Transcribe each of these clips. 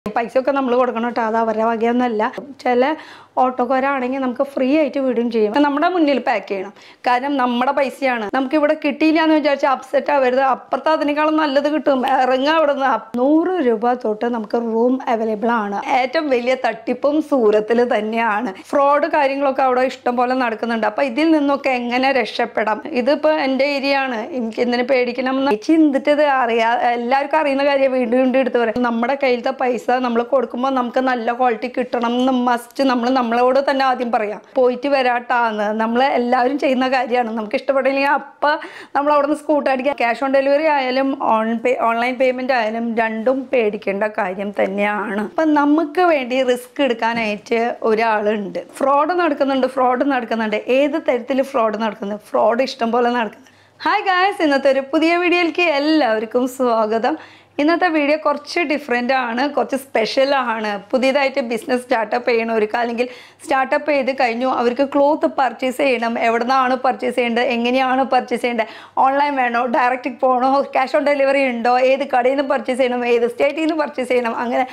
പൈസ ഒക്കെ നമ്മൾ കൊടുക്കണം കേട്ടോ, അത് അവരുടെ വകയൊന്നുമല്ല. ചില ഓട്ടോക്കാരാണെങ്കിൽ നമുക്ക് ഫ്രീ ആയിട്ട് വിടുകയും ചെയ്യും. നമ്മുടെ മുന്നിൽ പാക്ക് ചെയ്യണം, കാരണം നമ്മുടെ പൈസയാണ്. നമുക്ക് ഇവിടെ കിട്ടിയില്ല എന്ന് വിചാരിച്ചാൽ അപ്സെറ്റ് ആവരുത്. അപ്പുറത്ത് അതിനേക്കാളും നല്ലത് കിട്ടും. ഇറങ്ങുക അവിടെ നിന്ന്. 100 രൂപ തൊട്ട് നമുക്ക് റൂം അവൈലബിൾ ആണ്. ഏറ്റവും വലിയ തട്ടിപ്പും സൂറത്തിൽ തന്നെയാണ്. ഫ്രോഡ് കാര്യങ്ങളൊക്കെ അവിടെ ഇഷ്ടം പോലെ നടക്കുന്നുണ്ട്. അപ്പൊ ഇതിൽ നിന്നൊക്കെ എങ്ങനെ രക്ഷപ്പെടാം? ഇതിപ്പോ എൻ്റെ ഏരിയ ആണ്, എനിക്ക് എന്തിനു പേടിക്കണം എന്ന് ചിന്തിച്ചത് എല്ലാവർക്കും അറിയുന്ന കാര്യം. വീണ്ടും വീണ്ടും എടുത്ത് പറയാം, നമ്മുടെ കയ്യിലത്തെ പൈസ നമ്മൾ കൊടുക്കുമ്പോൾ നമുക്ക് നല്ല ക്വാളിറ്റി കിട്ടണം എന്ന് മസ്റ്റ് നമ്മളോട് തന്നെ ആദ്യം പറയാം. പോയിട്ട് വരാട്ടാന്ന് നമ്മൾ എല്ലാവരും ചെയ്യുന്ന കാര്യമാണ്. നമുക്ക് ഇഷ്ടപ്പെടില്ലെങ്കിൽ അപ്പം നമ്മൾ അവിടെ നിന്ന് സ്കൂട്ട് അടിക്കുക. ക്യാഷ് ഓൺ ഡെലിവറി ആയാലും ഓൺലൈൻ പേയ്മെന്റ് ആയാലും രണ്ടും പേടിക്കേണ്ട കാര്യം തന്നെയാണ്. അപ്പം നമുക്ക് വേണ്ടി റിസ്ക് എടുക്കാനായിട്ട് ഒരാളുണ്ട്. ഫ്രോഡ് നടക്കുന്നുണ്ട്. ഏത് തരത്തിൽ ഫ്രോഡ് നടക്കുന്നത്? ഫ്രോഡ് ഇഷ്ടം പോലെ നടക്കുന്നത്. ഹായ് ഗായ്സ്, ഇന്നത്തെ ഒരു പുതിയ വീഡിയോയിലേക്ക് എല്ലാവർക്കും സ്വാഗതം. ഇന്നത്തെ വീഡിയോ കുറച്ച് ഡിഫറെൻ്റ് ആണ്, കുറച്ച് സ്പെഷ്യലാണ്. പുതിയതായിട്ട് ബിസിനസ് സ്റ്റാർട്ടപ്പ് ചെയ്യണവർക്ക്, അല്ലെങ്കിൽ സ്റ്റാർട്ടപ്പ് ചെയ്ത് കഴിഞ്ഞു അവർക്ക് ക്ലോത്ത് പർച്ചേസ് ചെയ്യണം. എവിടെ നിന്നാണ് പർച്ചേസ് ചെയ്യേണ്ടത്, എങ്ങനെയാണ് പർച്ചേസ് ചെയ്യേണ്ടത്, ഓൺലൈൻ വേണോ, ഡയറക്റ്റ് പോകണോ, ക്യാഷ് ഓൺ ഡെലിവറി ഉണ്ടോ, ഏത് കടയിൽ നിന്ന് പർച്ചേസ് ചെയ്യണം, ഏത് സ്റ്റേറ്റിൽ നിന്ന് പർച്ചേസ് ചെയ്യണം, അങ്ങനെ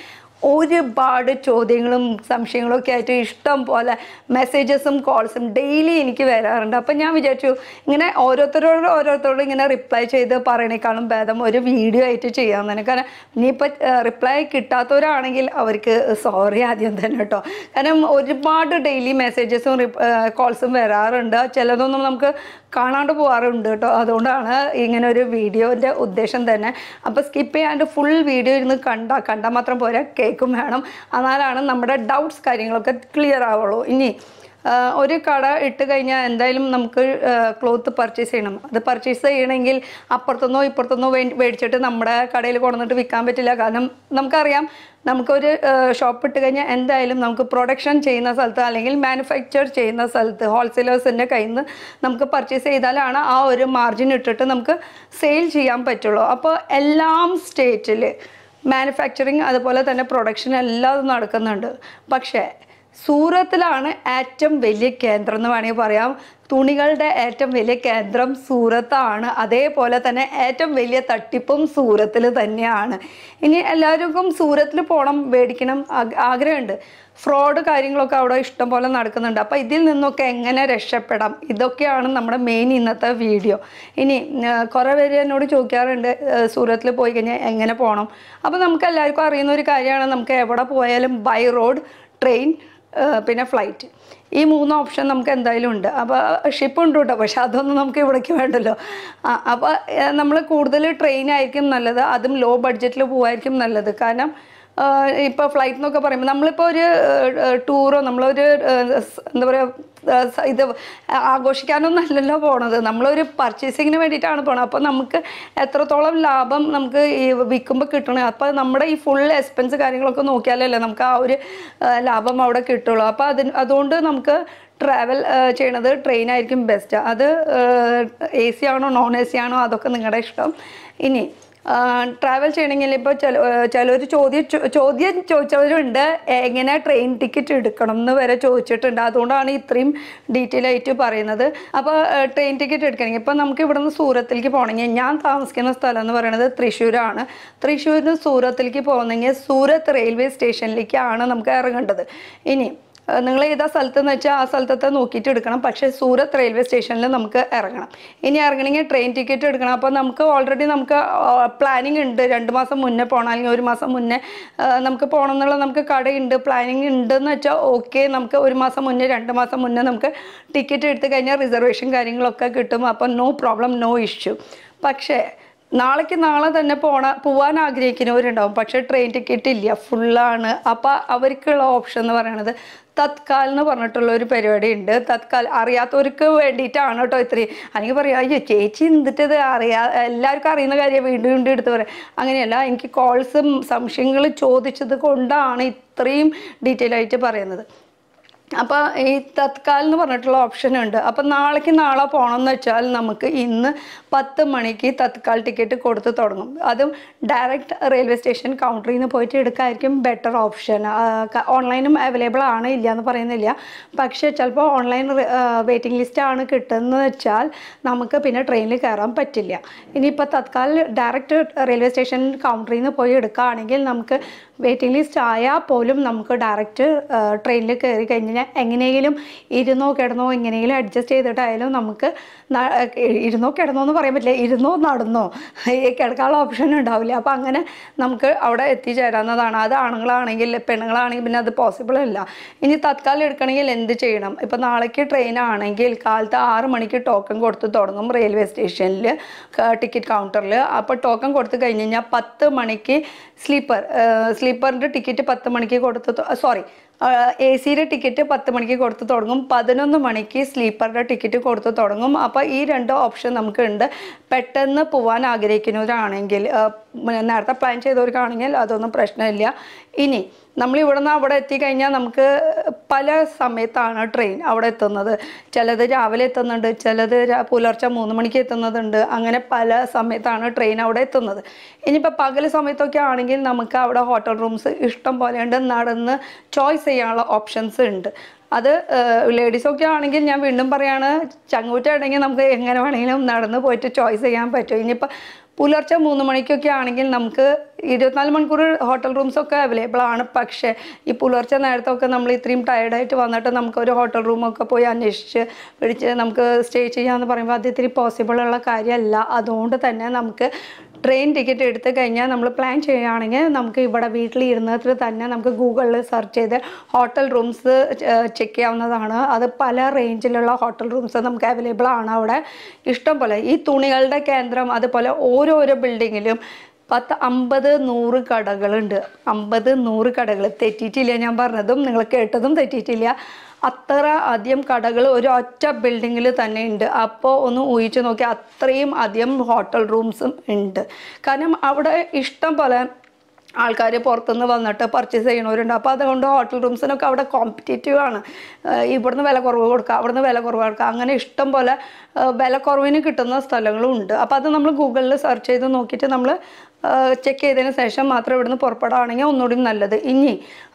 ഒരുപാട് ചോദ്യങ്ങളും സംശയങ്ങളും ഒക്കെ ആയിട്ട് ഇഷ്ടം പോലെ മെസ്സേജസും കോൾസും ഡെയിലി എനിക്ക് വരാറുണ്ട്. അപ്പം ഞാൻ വിചാരിച്ചു ഇങ്ങനെ ഓരോരുത്തരോട് ഇങ്ങനെ റിപ്ലൈ ചെയ്ത് പറയണേക്കാളും ഭേദം ഒരു വീഡിയോ ആയിട്ട് ചെയ്യാൻ തന്നെ. കാരണം ഇനിയിപ്പോൾ റിപ്ലൈ കിട്ടാത്തവരാണെങ്കിൽ അവർക്ക് സോറി ആദ്യം തന്നെ കേട്ടോ. കാരണം ഒരുപാട് ഡെയിലി മെസ്സേജസും കോൾസും വരാറുണ്ട്. ചിലതൊന്നും നമുക്ക് കാണാണ്ട് പോകാറുണ്ട് കേട്ടോ. അതുകൊണ്ടാണ് ഇങ്ങനെ ഒരു വീഡിയോൻ്റെ ഉദ്ദേശം തന്നെ. അപ്പോൾ സ്കിപ്പ് ചെയ്യാണ്ട് ഫുൾ വീഡിയോ ഇരുന്ന് കണ്ടാൽ മാത്രം പോരാ, കേൾക്കും വേണം. എന്നാലാണ് നമ്മുടെ ഡൗട്ട്സ് കാര്യങ്ങളൊക്കെ ക്ലിയർ ആവുള്ളൂ. ഇനി ഒരു കട ഇട്ട് കഴിഞ്ഞാൽ എന്തായാലും നമുക്ക് ക്ലോത്ത് പർച്ചേസ് ചെയ്യണം. അത് പർച്ചേസ് ചെയ്യണമെങ്കിൽ അപ്പുറത്തുനിന്നോ ഇപ്പുറത്തുനിന്നോ മേടിച്ചിട്ട് നമ്മുടെ കടയിൽ കൊണ്ടുവന്നിട്ട് വിൽക്കാൻ പറ്റില്ല. കാരണം നമുക്കറിയാം, നമുക്കൊരു ഷോപ്പ് ഇട്ട് കഴിഞ്ഞാൽ എന്തായാലും നമുക്ക് പ്രൊഡക്ഷൻ ചെയ്യുന്ന സ്ഥലത്ത് അല്ലെങ്കിൽ മാനുഫാക്ചർ ചെയ്യുന്ന സ്ഥലത്ത് ഹോൾസെയിലേഴ്സിൻ്റെ കയ്യിൽ നിന്ന് നമുക്ക് പർച്ചേസ് ചെയ്താലാണ് ആ ഒരു മാർജിൻ ഇട്ടിട്ട് നമുക്ക് സെയിൽ ചെയ്യാൻ പറ്റുള്ളൂ. അപ്പോൾ എല്ലാം സ്റ്റേറ്റിൽ മാനുഫാക്ചറിങ് അതുപോലെ തന്നെ പ്രൊഡക്ഷൻ എല്ലാം നടക്കുന്നുണ്ട്. പക്ഷേ സൂറത്തിലാണ് ഏറ്റവും വലിയ കേന്ദ്രം എന്ന് വേണമെങ്കിൽ പറയാം. തുണികളുടെ ഏറ്റവും വലിയ കേന്ദ്രം സൂറത്താണ്. അതേപോലെ തന്നെ ഏറ്റവും വലിയ തട്ടിപ്പും സൂറത്തിൽ തന്നെയാണ്. ഇനി എല്ലാവർക്കും സൂറത്തിൽ പോകണം, മേടിക്കണം ആഗ്രഹമുണ്ട്. ഫ്രോഡ് കാര്യങ്ങളൊക്കെ അവിടെ ഇഷ്ടം പോലെ നടക്കുന്നുണ്ട്. അപ്പോൾ ഇതിൽ നിന്നൊക്കെ എങ്ങനെ രക്ഷപ്പെടാം? ഇതൊക്കെയാണ് നമ്മുടെ മെയിൻ ഇന്നത്തെ വീഡിയോ. ഇനി കുറേ പേര് എന്നോട് ചോദിക്കാറുണ്ട്, സൂറത്തിൽ പോയി കഴിഞ്ഞാൽ എങ്ങനെ പോകണം? അപ്പോൾ നമുക്ക് എല്ലാവർക്കും അറിയുന്ന ഒരു കാര്യമാണ്, നമുക്ക് എവിടെ പോയാലും ബൈ റോഡ്, ട്രെയിൻ, പിന്നെ ഫ്ലൈറ്റ്, ഈ 3 ഓപ്ഷൻ നമുക്ക് എന്തായാലും ഉണ്ട്. അപ്പോൾ ഷിപ്പ് ഉണ്ട് കേട്ടോ, പക്ഷെ അതൊന്നും നമുക്ക് ഇവിടേക്ക് വേണ്ടല്ലോ. അപ്പോൾ നമ്മൾ കൂടുതൽ ട്രെയിൻ ആയിരിക്കും നല്ലത്. അതും ലോ ബഡ്ജറ്റിൽ പോകുമായിരിക്കും നല്ലത്. കാരണം ഇപ്പോൾ ഫ്ലൈറ്റ് എന്നൊക്കെ പറയുമ്പോൾ നമ്മളിപ്പോൾ ഒരു ടൂറോ നമ്മളൊരു എന്താ പറയുക ഇത് ആഘോഷിക്കാനൊന്നും അല്ലല്ലോ പോണത്, നമ്മളൊരു പർച്ചേസിങ്ങിന് വേണ്ടിയിട്ടാണ് പോണത്. അപ്പോൾ നമുക്ക് എത്രത്തോളം ലാഭം നമുക്ക് ഈ വിൽക്കുമ്പോൾ കിട്ടണം. അപ്പോൾ നമ്മുടെ ഈ ഫുൾ എക്സ്പെൻസ് കാര്യങ്ങളൊക്കെ നോക്കിയാലല്ലേ നമുക്ക് ആ ഒരു ലാഭം അവിടെ കിട്ടുള്ളൂ. അപ്പോൾ അതുകൊണ്ട് നമുക്ക് ട്രാവൽ ചെയ്യണത് ട്രെയിനായിരിക്കും ബെസ്റ്റ്. അത് AC ആണോ നോൺ AC ആണോ അതൊക്കെ നിങ്ങളുടെ ഇഷ്ടം. ഇനി ട്രാവൽ ചെയ്യണമെങ്കിൽ ഇപ്പോൾ ചിലർ ചോദ്യം ചോദിച്ചവരുണ്ട്, എങ്ങനെ ട്രെയിൻ ടിക്കറ്റ് എടുക്കണം എന്ന് വരെ ചോദിച്ചിട്ടുണ്ട്. അതുകൊണ്ടാണ് ഇത്രയും ഡീറ്റെയിൽ ആയിട്ട് പറയുന്നത്. അപ്പോൾ ട്രെയിൻ ടിക്കറ്റ് എടുക്കണമെങ്കിൽ ഇപ്പോൾ നമുക്ക് ഇവിടെ നിന്ന് സൂറത്തിലേക്ക് പോകണമെങ്കിൽ, ഞാൻ താമസിക്കുന്ന സ്ഥലം എന്ന് പറയുന്നത് തൃശ്ശൂരാണ്. തൃശ്ശൂരിൽ നിന്ന് സൂറത്തിലേക്ക് പോകുന്നെങ്കിൽ സൂറത്ത് റെയിൽവേ സ്റ്റേഷനിലേക്കാണ് നമുക്ക് ഇറങ്ങേണ്ടത്. ഇനി നിങ്ങൾ ഏതാ സ്ഥലത്തെന്ന് വെച്ചാൽ ആ സ്ഥലത്തെ നോക്കിയിട്ട് എടുക്കണം. പക്ഷേ സൂറത്ത് റെയിൽവേ സ്റ്റേഷനിൽ നമുക്ക് ഇറങ്ങണം. ഇനി ഇറങ്ങണമെങ്കിൽ ട്രെയിൻ ടിക്കറ്റ് എടുക്കണം. അപ്പോൾ നമുക്ക് ഓൾറെഡി നമുക്ക് പ്ലാനിങ് ഉണ്ട്, 2 മാസം മുന്നേ പോകണം, അല്ലെങ്കിൽ 1 മാസം മുന്നേ നമുക്ക് പോകണം എന്നുള്ള നമുക്ക് കടയുണ്ട്, പ്ലാനിങ് ഉണ്ടെന്ന് വെച്ചാൽ ഓക്കെ. നമുക്ക് 1 മാസം മുന്നേ 2 മാസം മുന്നേ നമുക്ക് ടിക്കറ്റ് എടുത്തു കഴിഞ്ഞാൽ റിസർവേഷൻ കാര്യങ്ങളൊക്കെ കിട്ടും. അപ്പോൾ നോ പ്രോബ്ലം, നോ ഇഷ്യൂ. പക്ഷേ നാളെ തന്നെ പോവാൻ ആഗ്രഹിക്കുന്നവരുണ്ടാവും, പക്ഷേ ട്രെയിൻ ടിക്കറ്റ് ഇല്ല, ഫുള്ളാണ്. അപ്പോൾ അവർക്കുള്ള ഓപ്ഷൻ എന്ന് പറയുന്നത് തത്കാൽ എന്ന് പറഞ്ഞിട്ടുള്ള ഒരു പരിപാടി ഉണ്ട്. തത്കാൽ അറിയാത്തവർക്ക് വേണ്ടിയിട്ടാണ് കേട്ടോ ഇത്രയും. അല്ലെങ്കിൽ പറയാം, അയ്യോ ചേച്ചി എന്നിട്ട് എല്ലാവർക്കും അറിയുന്ന കാര്യം വീണ്ടും വീണ്ടും എടുത്ത് പറയാം. അങ്ങനെയല്ല, എനിക്ക് കോൾസും സംശയങ്ങൾ ചോദിച്ചത് കൊണ്ടാണ് ഇത്രയും ഡീറ്റെയിൽ ആയിട്ട് പറയുന്നത്. അപ്പോൾ ഈ തത്കാൽ എന്ന് പറഞ്ഞിട്ടുള്ള ഓപ്ഷൻ ഉണ്ട്. അപ്പം നാളെ പോകണമെന്ന് വെച്ചാൽ നമുക്ക് ഇന്ന് 10 മണിക്ക് തത്കാൽ ടിക്കറ്റ് കൊടുത്ത് തുടങ്ങും. അതും ഡയറക്റ്റ് റെയിൽവേ സ്റ്റേഷൻ കൗണ്ടറിൽ നിന്ന് പോയിട്ട് എടുക്കായിരിക്കും ബെറ്റർ ഓപ്ഷൻ. ഓൺലൈനും അവൈലബിൾ ആണ്, ഇല്ല എന്ന് പറയുന്നില്ല. പക്ഷേ ചിലപ്പോൾ ഓൺലൈൻ വെയിറ്റിംഗ് ലിസ്റ്റാണ് കിട്ടുന്നത് വെച്ചാൽ നമുക്ക് പിന്നെ ട്രെയിനിൽ കയറാൻ പറ്റില്ല. ഇനിയിപ്പോൾ തത്കാൽ ഡയറക്റ്റ് റെയിൽവേ സ്റ്റേഷൻ കൗണ്ടറിൽ നിന്ന് പോയി എടുക്കുകയാണെങ്കിൽ നമുക്ക് വെയിറ്റിംഗ് ലിസ്റ്റ് ആയാൽ പോലും നമുക്ക് ഡയറക്റ്റ് ട്രെയിനിൽ കയറി കഴിഞ്ഞാൽ എങ്ങനെയെങ്കിലും ഇരുന്നോ കിടന്നോ എങ്ങനെയെങ്കിലും അഡ്ജസ്റ്റ് ചെയ്തിട്ടായാലും നമുക്ക് ഇരുന്നോ കിടന്നോ എന്ന് പറയാൻ പറ്റില്ല, ഇരുന്നോ നടന്നോ കിടക്കാനുള്ള ഓപ്ഷൻ ഉണ്ടാവില്ല. അപ്പോൾ അങ്ങനെ നമുക്ക് അവിടെ എത്തിച്ചേരാവുന്നതാണ്. അത് ആണുങ്ങളാണെങ്കിൽ പെണ്ണുങ്ങളാണെങ്കിൽ പിന്നെ അത് പോസിബിൾ അല്ല. ഇനി തത്കാലം എടുക്കണമെങ്കിൽ എന്ത് ചെയ്യണം? ഇപ്പോൾ നാളേക്ക് ട്രെയിൻ ആണെങ്കിൽ കാലത്ത് 6 മണിക്ക് ടോക്കൺ കൊടുത്ത് തുടങ്ങും റെയിൽവേ സ്റ്റേഷനിൽ ടിക്കറ്റ് കൗണ്ടറിൽ. അപ്പോൾ ടോക്കൺ കൊടുത്ത് കഴിഞ്ഞ് കഴിഞ്ഞാൽ 10 മണിക്ക് സ്ലീപ്പറിൻ്റെ ടിക്കറ്റ് 10 മണിക്ക് എ സിയുടെ ടിക്കറ്റ് 10 മണിക്ക് കൊടുത്ത് തുടങ്ങും. 11 മണിക്ക് സ്ലീപ്പറിൻ്റെ ടിക്കറ്റ് കൊടുത്ത് തുടങ്ങും. അപ്പോൾ ഈ 2 ഓപ്ഷൻ നമുക്കുണ്ട്. പെട്ടെന്ന് പോകാൻ ആഗ്രഹിക്കുന്നവരാണെങ്കിൽ, നേരത്തെ പ്ലാൻ ചെയ്തവർക്കാണെങ്കിൽ അതൊന്നും പ്രശ്നമില്ല. ഇനി നമ്മൾ ഇവിടെ നിന്ന് അവിടെ എത്തിക്കഴിഞ്ഞാൽ നമുക്ക് പല സമയത്താണ് ട്രെയിൻ അവിടെ എത്തുന്നത്. ചിലത് രാവിലെ എത്തുന്നുണ്ട്, ചിലത് പുലർച്ചെ 3 മണിക്ക് എത്തുന്നതുണ്ട്. അങ്ങനെ പല സമയത്താണ് ട്രെയിൻ അവിടെ എത്തുന്നത്. ഇനിയിപ്പോൾ പകൽ സമയത്തൊക്കെ ആണെങ്കിൽ നമുക്ക് അവിടെ ഹോട്ടൽ റൂംസ് ഇഷ്ടം പോലെ ഉണ്ട്, നടന്ന് ചോയ്സ് ചെയ്യാനുള്ള ഓപ്ഷൻസ് ഉണ്ട്. അത് ലേഡീസൊക്കെ ആണെങ്കിൽ ഞാൻ വീണ്ടും പറയാണ്, ചങ്ങൂറ്റാണെങ്കിൽ നമുക്ക് എങ്ങനെ വേണമെങ്കിലും നടന്ന് പോയിട്ട് ചോയ്സ് ചെയ്യാൻ പറ്റും. ഇനിയിപ്പോൾ പുലർച്ചെ 3 മണിക്കൊക്കെ ആണെങ്കിൽ നമുക്ക് 24 മണിക്കൂർ ഹോട്ടൽ റൂംസൊക്കെ അവൈലബിൾ ആണ്. പക്ഷേ ഈ പുലർച്ചെ നേരത്തൊക്കെ നമ്മൾ ഇത്രയും ടയർഡായിട്ട് വന്നിട്ട് നമുക്കൊരു ഹോട്ടൽ റൂമൊക്കെ പോയി അന്വേഷിച്ച് പിടിച്ച് നമുക്ക് സ്റ്റേ ചെയ്യാമെന്ന് പറയുമ്പോൾ അത് ഇത്തിരി പോസിബിളുള്ള കാര്യമല്ല. അതുകൊണ്ട് തന്നെ നമുക്ക് ട്രെയിൻ ടിക്കറ്റ് എടുത്ത് കഴിഞ്ഞാൽ നമ്മൾ പ്ലാൻ ചെയ്യുകയാണെങ്കിൽ നമുക്ക് ഇവിടെ വീട്ടിലിരുന്നിട്ട് തന്നെ നമുക്ക് ഗൂഗിളിൽ സെർച്ച് ചെയ്ത് ഹോട്ടൽ റൂംസ് ചെക്ക് ചെയ്യാവുന്നതാണ്. അത് പല റേഞ്ചിലുള്ള ഹോട്ടൽ റൂംസ് നമുക്ക് അവൈലബിൾ ആണ് അവിടെ ഇഷ്ടം പോലെ. ഈ തുണികളുടെ കേന്ദ്രം അതുപോലെ ഓരോരോ ബിൽഡിങ്ങിലും 10, 50, 100 കടകളുണ്ട്. 50, 100 കടകൾ തെറ്റിയിട്ടില്ല, ഞാൻ പറഞ്ഞതും നിങ്ങൾ കേട്ടതും തെറ്റിയിട്ടില്ല. അത്ര അധികം കടകൾ ഒരു ഒറ്റ ബിൽഡിങ്ങിൽ തന്നെ ഉണ്ട്. അപ്പോൾ ഒന്ന് ഊഹിച്ച് നോക്കി, അത്രയും അധികം ഹോട്ടൽ റൂംസും ഉണ്ട്. കാരണം അവിടെ ഇഷ്ടം പോലെ ആൾക്കാർ പുറത്തുനിന്ന് വന്നിട്ട് പർച്ചേസ് ചെയ്യണവരുണ്ട്. അപ്പോൾ അതുകൊണ്ട് ഹോട്ടൽ റൂംസിനൊക്കെ അവിടെ കോമ്പറ്റേറ്റീവ് ആണ്. ഇവിടുന്ന് വില കുറവ് കൊടുക്കുക, അവിടുന്ന് വില കുറവ് കൊടുക്കുക, അങ്ങനെ ഇഷ്ടം പോലെ വില കുറവിന് കിട്ടുന്ന സ്ഥലങ്ങളും ഉണ്ട്. അപ്പോൾ അത് നമ്മൾ ഗൂഗിളിൽ സെർച്ച് ചെയ്ത് നോക്കിയിട്ട് നമ്മൾ ചെക്ക് ചെയ്തതിന് ശേഷം മാത്രം ഇവിടുന്ന് പുറപ്പെടുകയാണെങ്കിൽ ഒന്നുകൂടി നല്ലത്. ഇനി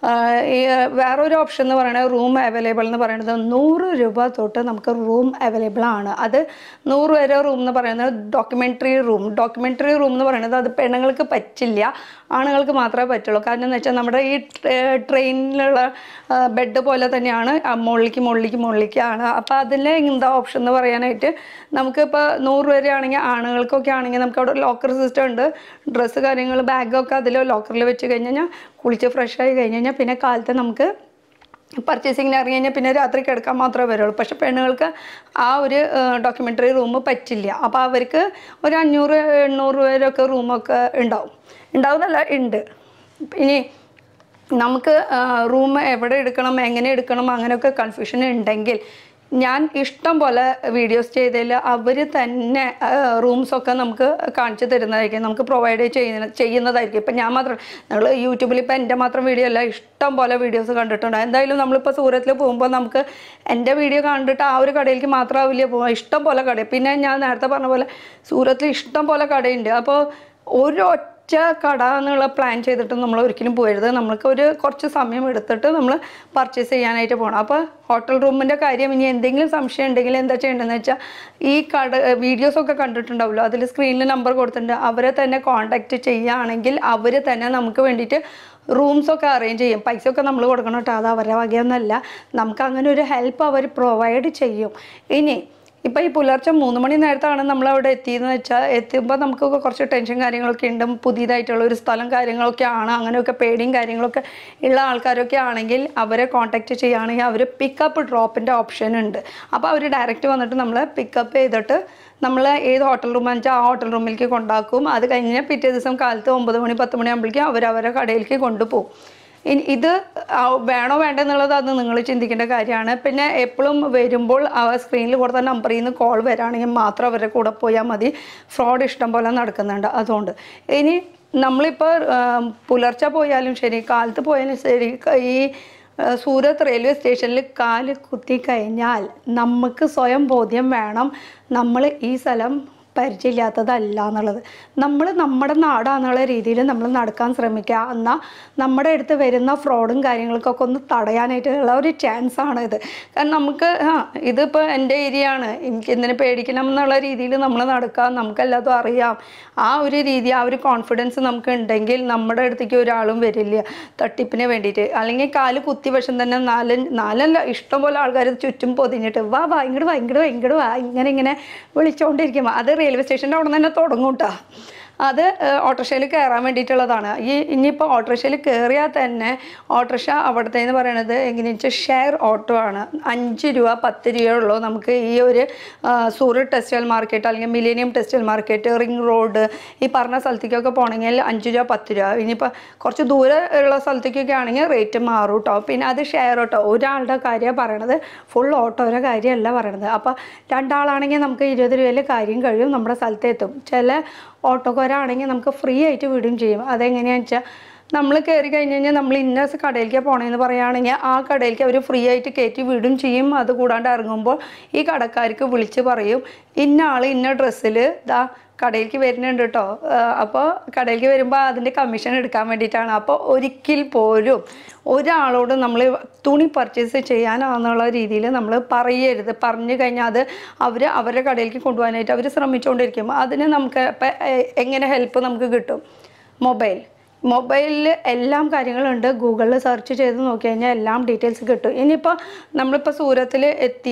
വേറൊരു ഓപ്ഷൻ എന്ന് പറയുന്നത് റൂം അവൈലബിൾ എന്ന് പറയുന്നത് 100 രൂപ തൊട്ട് നമുക്ക് റൂം അവൈലബിൾ ആണ്. അത് 100 വരെ റൂം എന്ന് പറയുന്നത് ഡോക്യുമെൻ്ററി റൂം എന്ന് പറയുന്നത് അത് പെണ്ണുങ്ങൾക്ക് പറ്റില്ല, ആണുങ്ങൾക്ക് മാത്രമേ പറ്റുള്ളൂ. കാരണം എന്ന് വെച്ചാൽ നമ്മുടെ ഈ ട്രെയിനിലുള്ള ബെഡ് പോലെ തന്നെയാണ്, മുകളിലേക്കാണ്. അപ്പോൾ അതിൽ എന്താ ഓപ്ഷൻ എന്ന് പറയാനായിട്ട് നമുക്കിപ്പോൾ 100 വരെ ആണെങ്കിൽ ആണുങ്ങൾക്കൊക്കെ ആണെങ്കിൽ നമുക്ക് അവിടെ ലോക്കർ സിസ്റ്റം ഉണ്ട്. ഡ്രസ്സ് കാര്യങ്ങൾ ബാഗൊക്കെ അതിൽ ലോക്കറിൽ വെച്ച് കഴിഞ്ഞ് കഴിഞ്ഞാൽ കുളിച്ച് ഫ്രഷായി കഴിഞ്ഞ് കഴിഞ്ഞാൽ പിന്നെ കാലത്ത് നമുക്ക് പർച്ചേസിങ്ങിന് ഇറങ്ങി കഴിഞ്ഞാൽ പിന്നെ രാത്രി കിടക്കാൻ മാത്രമേ വരുള്ളൂ. പക്ഷേ പെണ്ണുങ്ങൾക്ക് ആ ഒരു ഡോക്യുമെൻ്ററി റൂം പറ്റില്ല. അപ്പോൾ അവർക്ക് ഒരു 500-800 വരെയൊക്കെ റൂമൊക്കെ ഉണ്ടാവുന്നല്ല ഉണ്ട്. ഇനി നമുക്ക് റൂം എവിടെ എടുക്കണം, എങ്ങനെ എടുക്കണം, അങ്ങനെയൊക്കെ കൺഫ്യൂഷൻ ഉണ്ടെങ്കിൽ ഞാൻ ഇഷ്ടം പോലെ വീഡിയോസ് ചെയ്തതിൽ അവർ തന്നെ റൂംസൊക്കെ നമുക്ക് കാണിച്ചു തരുന്നതായിരിക്കും, നമുക്ക് പ്രൊവൈഡ് ചെയ്യുന്നതായിരിക്കും. ഇപ്പം ഞാൻ മാത്രം, നിങ്ങൾ യൂട്യൂബിൽ ഇപ്പോൾ എൻ്റെ മാത്രം വീഡിയോ അല്ല, ഇഷ്ടം പോലെ വീഡിയോസ് കണ്ടിട്ടുണ്ട്. എന്തായാലും നമ്മളിപ്പോൾ സൂറത്തിൽ പോകുമ്പോൾ നമുക്ക് എൻ്റെ വീഡിയോ കണ്ടിട്ട് ആ ഒരു കടയിലേക്ക് മാത്രമാവില്ല പോകാം, ഇഷ്ടം പോലെ കട. പിന്നെ ഞാൻ നേരത്തെ പറഞ്ഞ പോലെ സൂറത്തിൽ ഇഷ്ടം പോലെ കടയുണ്ട്. അപ്പോൾ കട എന്നുള്ള പ്ലാൻ ചെയ്തിട്ട് നമ്മൾ ഒരിക്കലും പോകരുത്. നമ്മൾക്ക് കുറച്ച് സമയം എടുത്തിട്ട് നമ്മൾ പർച്ചേസ് ചെയ്യാനായിട്ട് പോകണം. അപ്പോൾ ഹോട്ടൽ റൂമിൻ്റെ കാര്യം ഇനി എന്തെങ്കിലും സംശയം ഉണ്ടെങ്കിൽ എന്താ ചെയ്യേണ്ടതെന്ന് വെച്ചാൽ ഈ വീഡിയോസൊക്കെ കണ്ടിട്ടുണ്ടാവുമല്ലോ, അതിൽ സ്ക്രീനിൽ നമ്പർ കൊടുത്തിട്ടുണ്ട്. അവരെ തന്നെ കോൺടാക്റ്റ് ചെയ്യുകയാണെങ്കിൽ അവർ തന്നെ നമുക്ക് വേണ്ടിയിട്ട് റൂംസൊക്കെ അറേഞ്ച് ചെയ്യും. പൈസയൊക്കെ നമ്മൾ കൊടുക്കണം കേട്ടോ, അത് അവരുടെ വകയൊന്നുമല്ല. നമുക്ക് അങ്ങനെ ഒരു ഹെൽപ്പ് അവർ പ്രൊവൈഡ് ചെയ്യും. ഇനി ഇപ്പോൾ ഈ പുലർച്ചെ 3 മണി നേരത്താണ് നമ്മളവിടെ എത്തിയെന്ന് വെച്ചാൽ എത്തുമ്പോൾ നമുക്കൊക്കെ കുറച്ച് ടെൻഷൻ കാര്യങ്ങളൊക്കെ ഉണ്ട്. പുതിയതായിട്ടുള്ള ഒരു സ്ഥലം കാര്യങ്ങളൊക്കെ ആണ്, അങ്ങനെയൊക്കെ പേടിയും കാര്യങ്ങളൊക്കെ ഉള്ള ആൾക്കാരൊക്കെ ആണെങ്കിൽ അവരെ കോൺടാക്റ്റ് ചെയ്യുകയാണെങ്കിൽ അവർ പിക്കപ്പ് ഡ്രോപ്പിൻ്റെ ഓപ്ഷൻ ഉണ്ട്. അപ്പോൾ അവർ ഡയറക്റ്റ് വന്നിട്ട് നമ്മളെ പിക്കപ്പ് ചെയ്തിട്ട് നമ്മൾ ഏത് ഹോട്ടൽ റൂമെന്ന് വെച്ചാൽ ആ ഹോട്ടൽ റൂമിലേക്ക് കൊണ്ടാക്കും. അത് കഴിഞ്ഞാൽ പിറ്റേ ദിവസം കാലത്ത് 9 മണി 10 മണിയാകുമ്പോഴേക്കും അവരവരെ കടയിലേക്ക് കൊണ്ടുപോകും. ഇത് വേണോ വേണ്ടെന്നുള്ളത് അത് നിങ്ങൾ ചിന്തിക്കേണ്ട കാര്യമാണ്. പിന്നെ എപ്പോഴും വരുമ്പോൾ സ്ക്രീനിൽ കൊടുത്ത നമ്പറിൽ നിന്ന് കോൾ വരാണെങ്കിൽ മാത്രം അവരുടെ കൂടെ പോയാൽ മതി. ഫ്രോഡ് ഇഷ്ടം പോലെ നടക്കുന്നുണ്ട്. അതുകൊണ്ട് ഇനി നമ്മളിപ്പോൾ പുലർച്ചെ പോയാലും ശരി, കാലത്ത് പോയാലും ശരി, ഈ സൂറത്ത് റെയിൽവേ സ്റ്റേഷനിൽ കാല് കുത്തി കഴിഞ്ഞാൽ നമുക്ക് സ്വയം ബോധ്യം വേണം, നമ്മൾ ഈ സ്ഥലം പരിചയമില്ലാത്തതല്ല എന്നുള്ളത്. നമ്മൾ നമ്മുടെ നാടാന്നുള്ള രീതിയിൽ നമ്മൾ നടക്കാൻ ശ്രമിക്കുക. എന്നാൽ നമ്മുടെ അടുത്ത് വരുന്ന ഫ്രോഡും കാര്യങ്ങൾക്കൊക്കെ ഒന്ന് തടയാനായിട്ടുള്ള ഒരു ചാൻസാണ് ഇത്. കാരണം നമുക്ക് ഇതിപ്പോൾ എൻ്റെ ഏരിയ ആണ്, എനിക്ക് എന്തിനു പേടിക്കണം എന്നുള്ള രീതിയിൽ നമ്മൾ നടക്കുക, നമുക്കെല്ലാതും അറിയാം. ആ ഒരു രീതി, ആ ഒരു കോൺഫിഡൻസ് നമുക്ക് ഉണ്ടെങ്കിൽ നമ്മുടെ അടുത്തേക്ക് ഒരാളും വരില്ല തട്ടിപ്പിന് വേണ്ടിയിട്ട്. അല്ലെങ്കിൽ കാല് കുത്തി വശം തന്നെ നാലല്ല ഇഷ്ടംപോലെ ആൾക്കാർ ചുറ്റും പൊതിഞ്ഞിട്ട് വാ ഇങ്ങോട്ട് വാ ഇങ്ങനെ വിളിച്ചുകൊണ്ടിരിക്കും. അത് റെയിൽവേ സ്റ്റേഷൻ്റെ അവിടെ തന്നെ തുടങ്ങും കേട്ടോ. അത് ഓട്ടോറിക്ഷയിൽ കയറാൻ വേണ്ടിയിട്ടുള്ളതാണ്. ഇനിയിപ്പോൾ ഓട്ടോറിക്ഷയിൽ കയറിയാൽ തന്നെ ഓട്ടോറിക്ഷ അവിടുത്തെ എന്ന് പറയണത് എങ്ങനെയാണെന്ന് വെച്ചാൽ ഷെയർ ഓട്ടോ ആണ്. 5 രൂപ 10 രൂപയുള്ളൂ നമുക്ക് ഈ ഒരു സൂറത്ത് ടെക്സ്റ്റൈൽ മാർക്കറ്റ് അല്ലെങ്കിൽ millennium textile market, ring road, ഈ പറഞ്ഞ സ്ഥലത്തേക്കൊക്കെ പോകണമെങ്കിൽ 5 രൂപ 10 രൂപ. ഇനിയിപ്പോൾ കുറച്ച് ദൂരെ ഉള്ള സ്ഥലത്തേക്കൊക്കെ ആണെങ്കിൽ റേറ്റ് മാറും കേട്ടോ. പിന്നെ അത് ഷെയർ ഓട്ടോ, ഒരാളുടെ കാര്യമാണ് പറയണത്, ഫുൾ ഓട്ടോയുടെ കാര്യമല്ല പറയണത്. അപ്പോൾ 2 ആളാണെങ്കിൽ നമുക്ക് 20 രൂപയിൽ കാര്യം കഴിയും, നമ്മുടെ സ്ഥലത്തെത്തും. ചില ഓട്ടോക്കാരാണെങ്കിൽ നമുക്ക് ഫ്രീ ആയിട്ട് വിടുകയും ചെയ്യും. അതെങ്ങനെയാണെന്ന് വെച്ചാൽ നമ്മൾ കയറി കഴിഞ്ഞ് കഴിഞ്ഞാൽ നമ്മൾ ഇന്ന കടയിലേക്ക് പോകണമെന്ന് പറയുകയാണെങ്കിൽ ആ കടയിലേക്ക് അവർ ഫ്രീ ആയിട്ട് കയറ്റി വിടും ചെയ്യും. അതുകൂടാണ്ട് ഇറങ്ങുമ്പോൾ ഈ കടക്കാർക്ക് വിളിച്ച് പറയും ഇന്ന ആൾ ഇന്ന ഡ്രസ്സിൽ കടയിലേക്ക് വരുന്നുണ്ട് കേട്ടോ. അപ്പോൾ കടയിലേക്ക് വരുമ്പോൾ അതിൻ്റെ കമ്മീഷൻ എടുക്കാൻ വേണ്ടിയിട്ടാണ്. അപ്പോൾ ഒരിക്കൽ പോലും ഒരാളോട് നമ്മൾ തുണി പർച്ചേസ് ചെയ്യാനാണെന്നുള്ള രീതിയിൽ നമ്മൾ പറയരുത്. പറഞ്ഞു കഴിഞ്ഞാൽ അത് അവരുടെ കടയിലേക്ക് കൊണ്ടുപോകാനായിട്ട് അവർ ശ്രമിച്ചുകൊണ്ടിരിക്കും. അതിന് നമുക്ക് എങ്ങനെ ഹെൽപ്പ് നമുക്ക് കിട്ടും? മൊബൈലിൽ എല്ലാം കാര്യങ്ങളുണ്ട്. ഗൂഗിളിൽ സെർച്ച് ചെയ്ത് നോക്കി കഴിഞ്ഞാൽ എല്ലാം ഡീറ്റെയിൽസ് കിട്ടും. ഇനിയിപ്പോൾ നമ്മളിപ്പോൾ സൂരത്തിൽ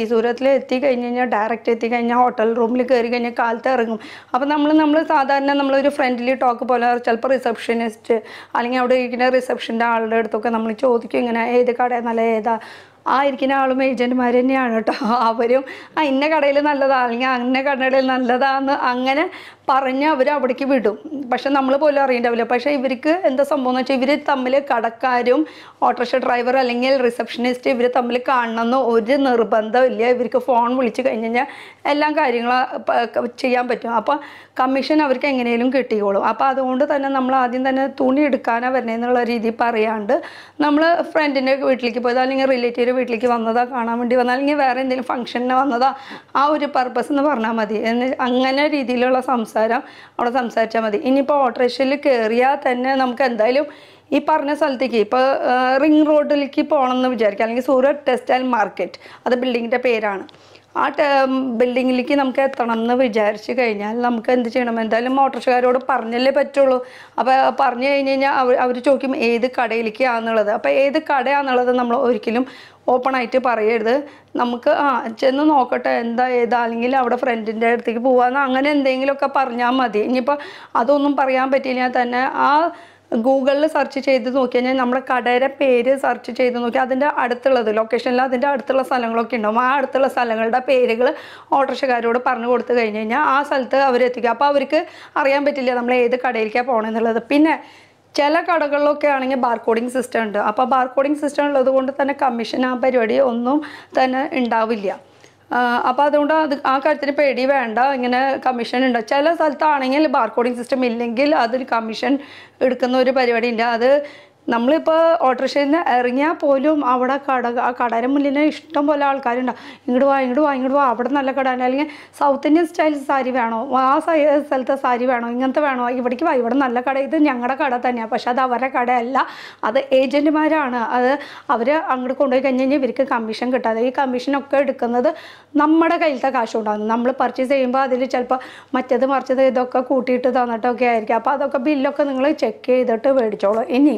എത്തി കഴിഞ്ഞ് കഴിഞ്ഞാൽ ഡയറക്റ്റ് എത്തിക്കഴിഞ്ഞാൽ ഹോട്ടൽ റൂമിൽ കയറി കഴിഞ്ഞാൽ കാലത്ത് ഇറങ്ങും. അപ്പോൾ നമ്മൾ സാധാരണ നമ്മളൊരു ഫ്രണ്ട്ലി ടോക്ക് പോലെ ചിലപ്പോൾ റിസപ്ഷനിസ്റ്റ് അല്ലെങ്കിൽ അവിടെ ഇരിക്കുന്ന റിസപ്ഷൻ്റെ ആളുടെ അടുത്തൊക്കെ നമ്മൾ ചോദിക്കും ഇങ്ങനെ ഏത് കട നല്ല ഏതാ. ആ ഇരിക്കുന്ന ആളും ഏജൻറ്റുമാർ തന്നെയാണ് കേട്ടോ. അവരും ഇന്ന കടയിൽ നല്ലതാ അല്ലെങ്കിൽ അന്ന കടയിൽ നല്ലതാന്ന് അങ്ങനെ പറഞ്ഞ് അവർ അവിടേക്ക് വിടും. പക്ഷെ നമ്മൾ പോലും അറിയണ്ടാവില്ല. പക്ഷേ ഇവർക്ക് എന്താ സംഭവം എന്ന് വെച്ചാൽ ഇവർ തമ്മിൽ കടക്കാരും ഓട്ടോറിക്ഷ ഡ്രൈവർ അല്ലെങ്കിൽ റിസപ്ഷനിസ്റ്റ് ഇവർ തമ്മിൽ കാണണമെന്ന് ഒരു നിർബന്ധമില്ല. ഇവർക്ക് ഫോൺ വിളിച്ച് കഴിഞ്ഞ് കഴിഞ്ഞാൽ എല്ലാം കാര്യങ്ങൾ ചെയ്യാൻ പറ്റും. അപ്പോൾ കമ്മീഷൻ അവർക്ക് എങ്ങനെയും കിട്ടിക്കോളും. അപ്പോൾ അതുകൊണ്ട് തന്നെ നമ്മൾ ആദ്യം തന്നെ തുണി എടുക്കാനാണ് വരുന്നതെന്നുള്ള രീതി പറയാണ്ട് നമ്മൾ ഫ്രണ്ടിൻ്റെ വീട്ടിലേക്ക് പോയതാ അല്ലെങ്കിൽ റിലേറ്റീവ് വീട്ടിലേക്ക് വന്നതാ, കാണാൻ വേണ്ടി വന്നതാ, അല്ലെങ്കിൽ വേറെ എന്തെങ്കിലും ഫംഗ്ഷന് വന്നതാ, ആ ഒരു പർപ്പസ് എന്ന് പറഞ്ഞാൽ മതി. അങ്ങനെ രീതിയിലുള്ള സംസാരം അവിടെ സംസാരിച്ചാൽ മതി. ഇനിയിപ്പോൾ ഓട്ടോറിക്ഷയിൽ കയറിയാൽ തന്നെ നമുക്ക് എന്തായാലും ഈ പറഞ്ഞ സ്ഥലത്തേക്ക് ഇപ്പോൾ റിംഗ് റോഡിലേക്ക് പോകണമെന്ന് വിചാരിക്കുക, അല്ലെങ്കിൽ സൂറത്ത് ടെക്സ്റ്റൈൽ മാർക്കറ്റ്, അത് ബിൽഡിങ്ങിൻ്റെ പേരാണ്. ആ ബിൽഡിങ്ങിലേക്ക് നമുക്ക് എത്തണം എന്ന് വിചാരിച്ച് കഴിഞ്ഞാൽ നമുക്ക് എന്ത് ചെയ്യണം? എന്തായാലും ഓട്ടോറിക്ഷക്കാരോട് പറഞ്ഞല്ലേ പറ്റുള്ളൂ. അപ്പോൾ പറഞ്ഞു കഴിഞ്ഞ് കഴിഞ്ഞാൽ അവർ ചോദിക്കും ഏത് കടയിലേക്കാണെന്നുള്ളത്. അപ്പോൾ ഏത് കടയാണെന്നുള്ളത് നമ്മൾ ഒരിക്കലും ഓപ്പണായിട്ട് പറയരുത്. നമുക്ക് ചെന്ന് നോക്കട്ടെ ഏതാ അല്ലെങ്കിൽ അവിടെ ഫ്രണ്ടിൻ്റെ അടുത്തേക്ക് പോകാമെന്ന് അങ്ങനെ എന്തെങ്കിലുമൊക്കെ പറഞ്ഞാൽ മതി. ഇനിയിപ്പോൾ അതൊന്നും പറയാൻ പറ്റിയില്ലെങ്കിൽ തന്നെ ആ ഗൂഗിളിൽ സെർച്ച് ചെയ്ത് നോക്കി കഴിഞ്ഞാൽ നമ്മുടെ കടയുടെ പേര് സെർച്ച് ചെയ്ത് നോക്കി അതിൻ്റെ അടുത്തുള്ളത് ലൊക്കേഷനിൽ അതിൻ്റെ അടുത്തുള്ള സ്ഥലങ്ങളൊക്കെ ഉണ്ടാവും. ആ അടുത്തുള്ള സ്ഥലങ്ങളുടെ പേരുകൾ ഓട്ടോറിക്ഷക്കാരോട് പറഞ്ഞു കൊടുത്തു കഴിഞ്ഞ് കഴിഞ്ഞാൽ ആ സ്ഥലത്ത് അവരെത്തിക്കുക. അപ്പോൾ അവർക്ക് അറിയാൻ പറ്റില്ല നമ്മൾ ഏത് കടയിലേക്കാണ് പോകണമെന്നുള്ളത്. പിന്നെ ചില കടകളിലൊക്കെ ആണെങ്കിൽ ബാർകോഡിങ് സിസ്റ്റം ഉണ്ട്. അപ്പോൾ ബാർകോഡിങ് സിസ്റ്റം ഉള്ളത് കൊണ്ട് തന്നെ കമ്മീഷൻ ആ പരിപാടി ഒന്നും തന്നെ ഉണ്ടാവില്ല. അപ്പോൾ അതുകൊണ്ട് ആ കാര്യത്തിന് പേടി വേണ്ട. ഇങ്ങനെ കമ്മീഷൻ ഉണ്ട്. ചില സ്ഥലത്താണെങ്കിൽ ബാർകോഡിങ് സിസ്റ്റം ഇല്ലെങ്കിൽ അതിൽ കമ്മീഷൻ എടുക്കുന്ന ഒരു പരിപാടി ഉണ്ട്. അത് നമ്മളിപ്പോൾ ഓട്ടോറിക്ഷയിൽ നിന്ന് ഇറങ്ങിയാൽ പോലും അവിടെ ആ കടയുടെ മുന്നിൽ ഇഷ്ടം പോലെ ആൾക്കാരുണ്ടാവും. ഇങ്ങോട്ട് വാ അവിടെ നല്ല കട, അല്ലെങ്കിൽ സൗത്ത് ഇന്ത്യൻ സ്റ്റൈൽ സാരി വേണോ, ആ സ്ഥലത്തെ സാരി വേണോ, ഇങ്ങനത്തെ വേണോ, ഇവിടേക്ക് വാ ഇവിടെ നല്ല കട, ഇത് ഞങ്ങളുടെ കട തന്നെയാണ്. പക്ഷെ അത് അവരുടെ കടയല്ല, അത് ഏജൻറ്റുമാരാണ്. അത് അവർ അങ്ങോട്ട് കൊണ്ടുപോയി കഴിഞ്ഞ് കഴിഞ്ഞാൽ ഇവർക്ക് കമ്മീഷൻ കിട്ടാതെ ഈ കമ്മീഷനൊക്കെ എടുക്കുന്നത് നമ്മുടെ കയ്യിലത്തെ കാശുണ്ടാകും. നമ്മൾ പർച്ചേസ് ചെയ്യുമ്പോൾ അതിൽ ചിലപ്പോൾ മറ്റേത് മറിച്ചത് ഇതൊക്കെ കൂട്ടിയിട്ട് തന്നിട്ടൊക്കെ ആയിരിക്കും. അപ്പോൾ അതൊക്കെ ബില്ലൊക്കെ നിങ്ങൾ ചെക്ക് ചെയ്തിട്ട് മേടിച്ചോളൂ. ഇനി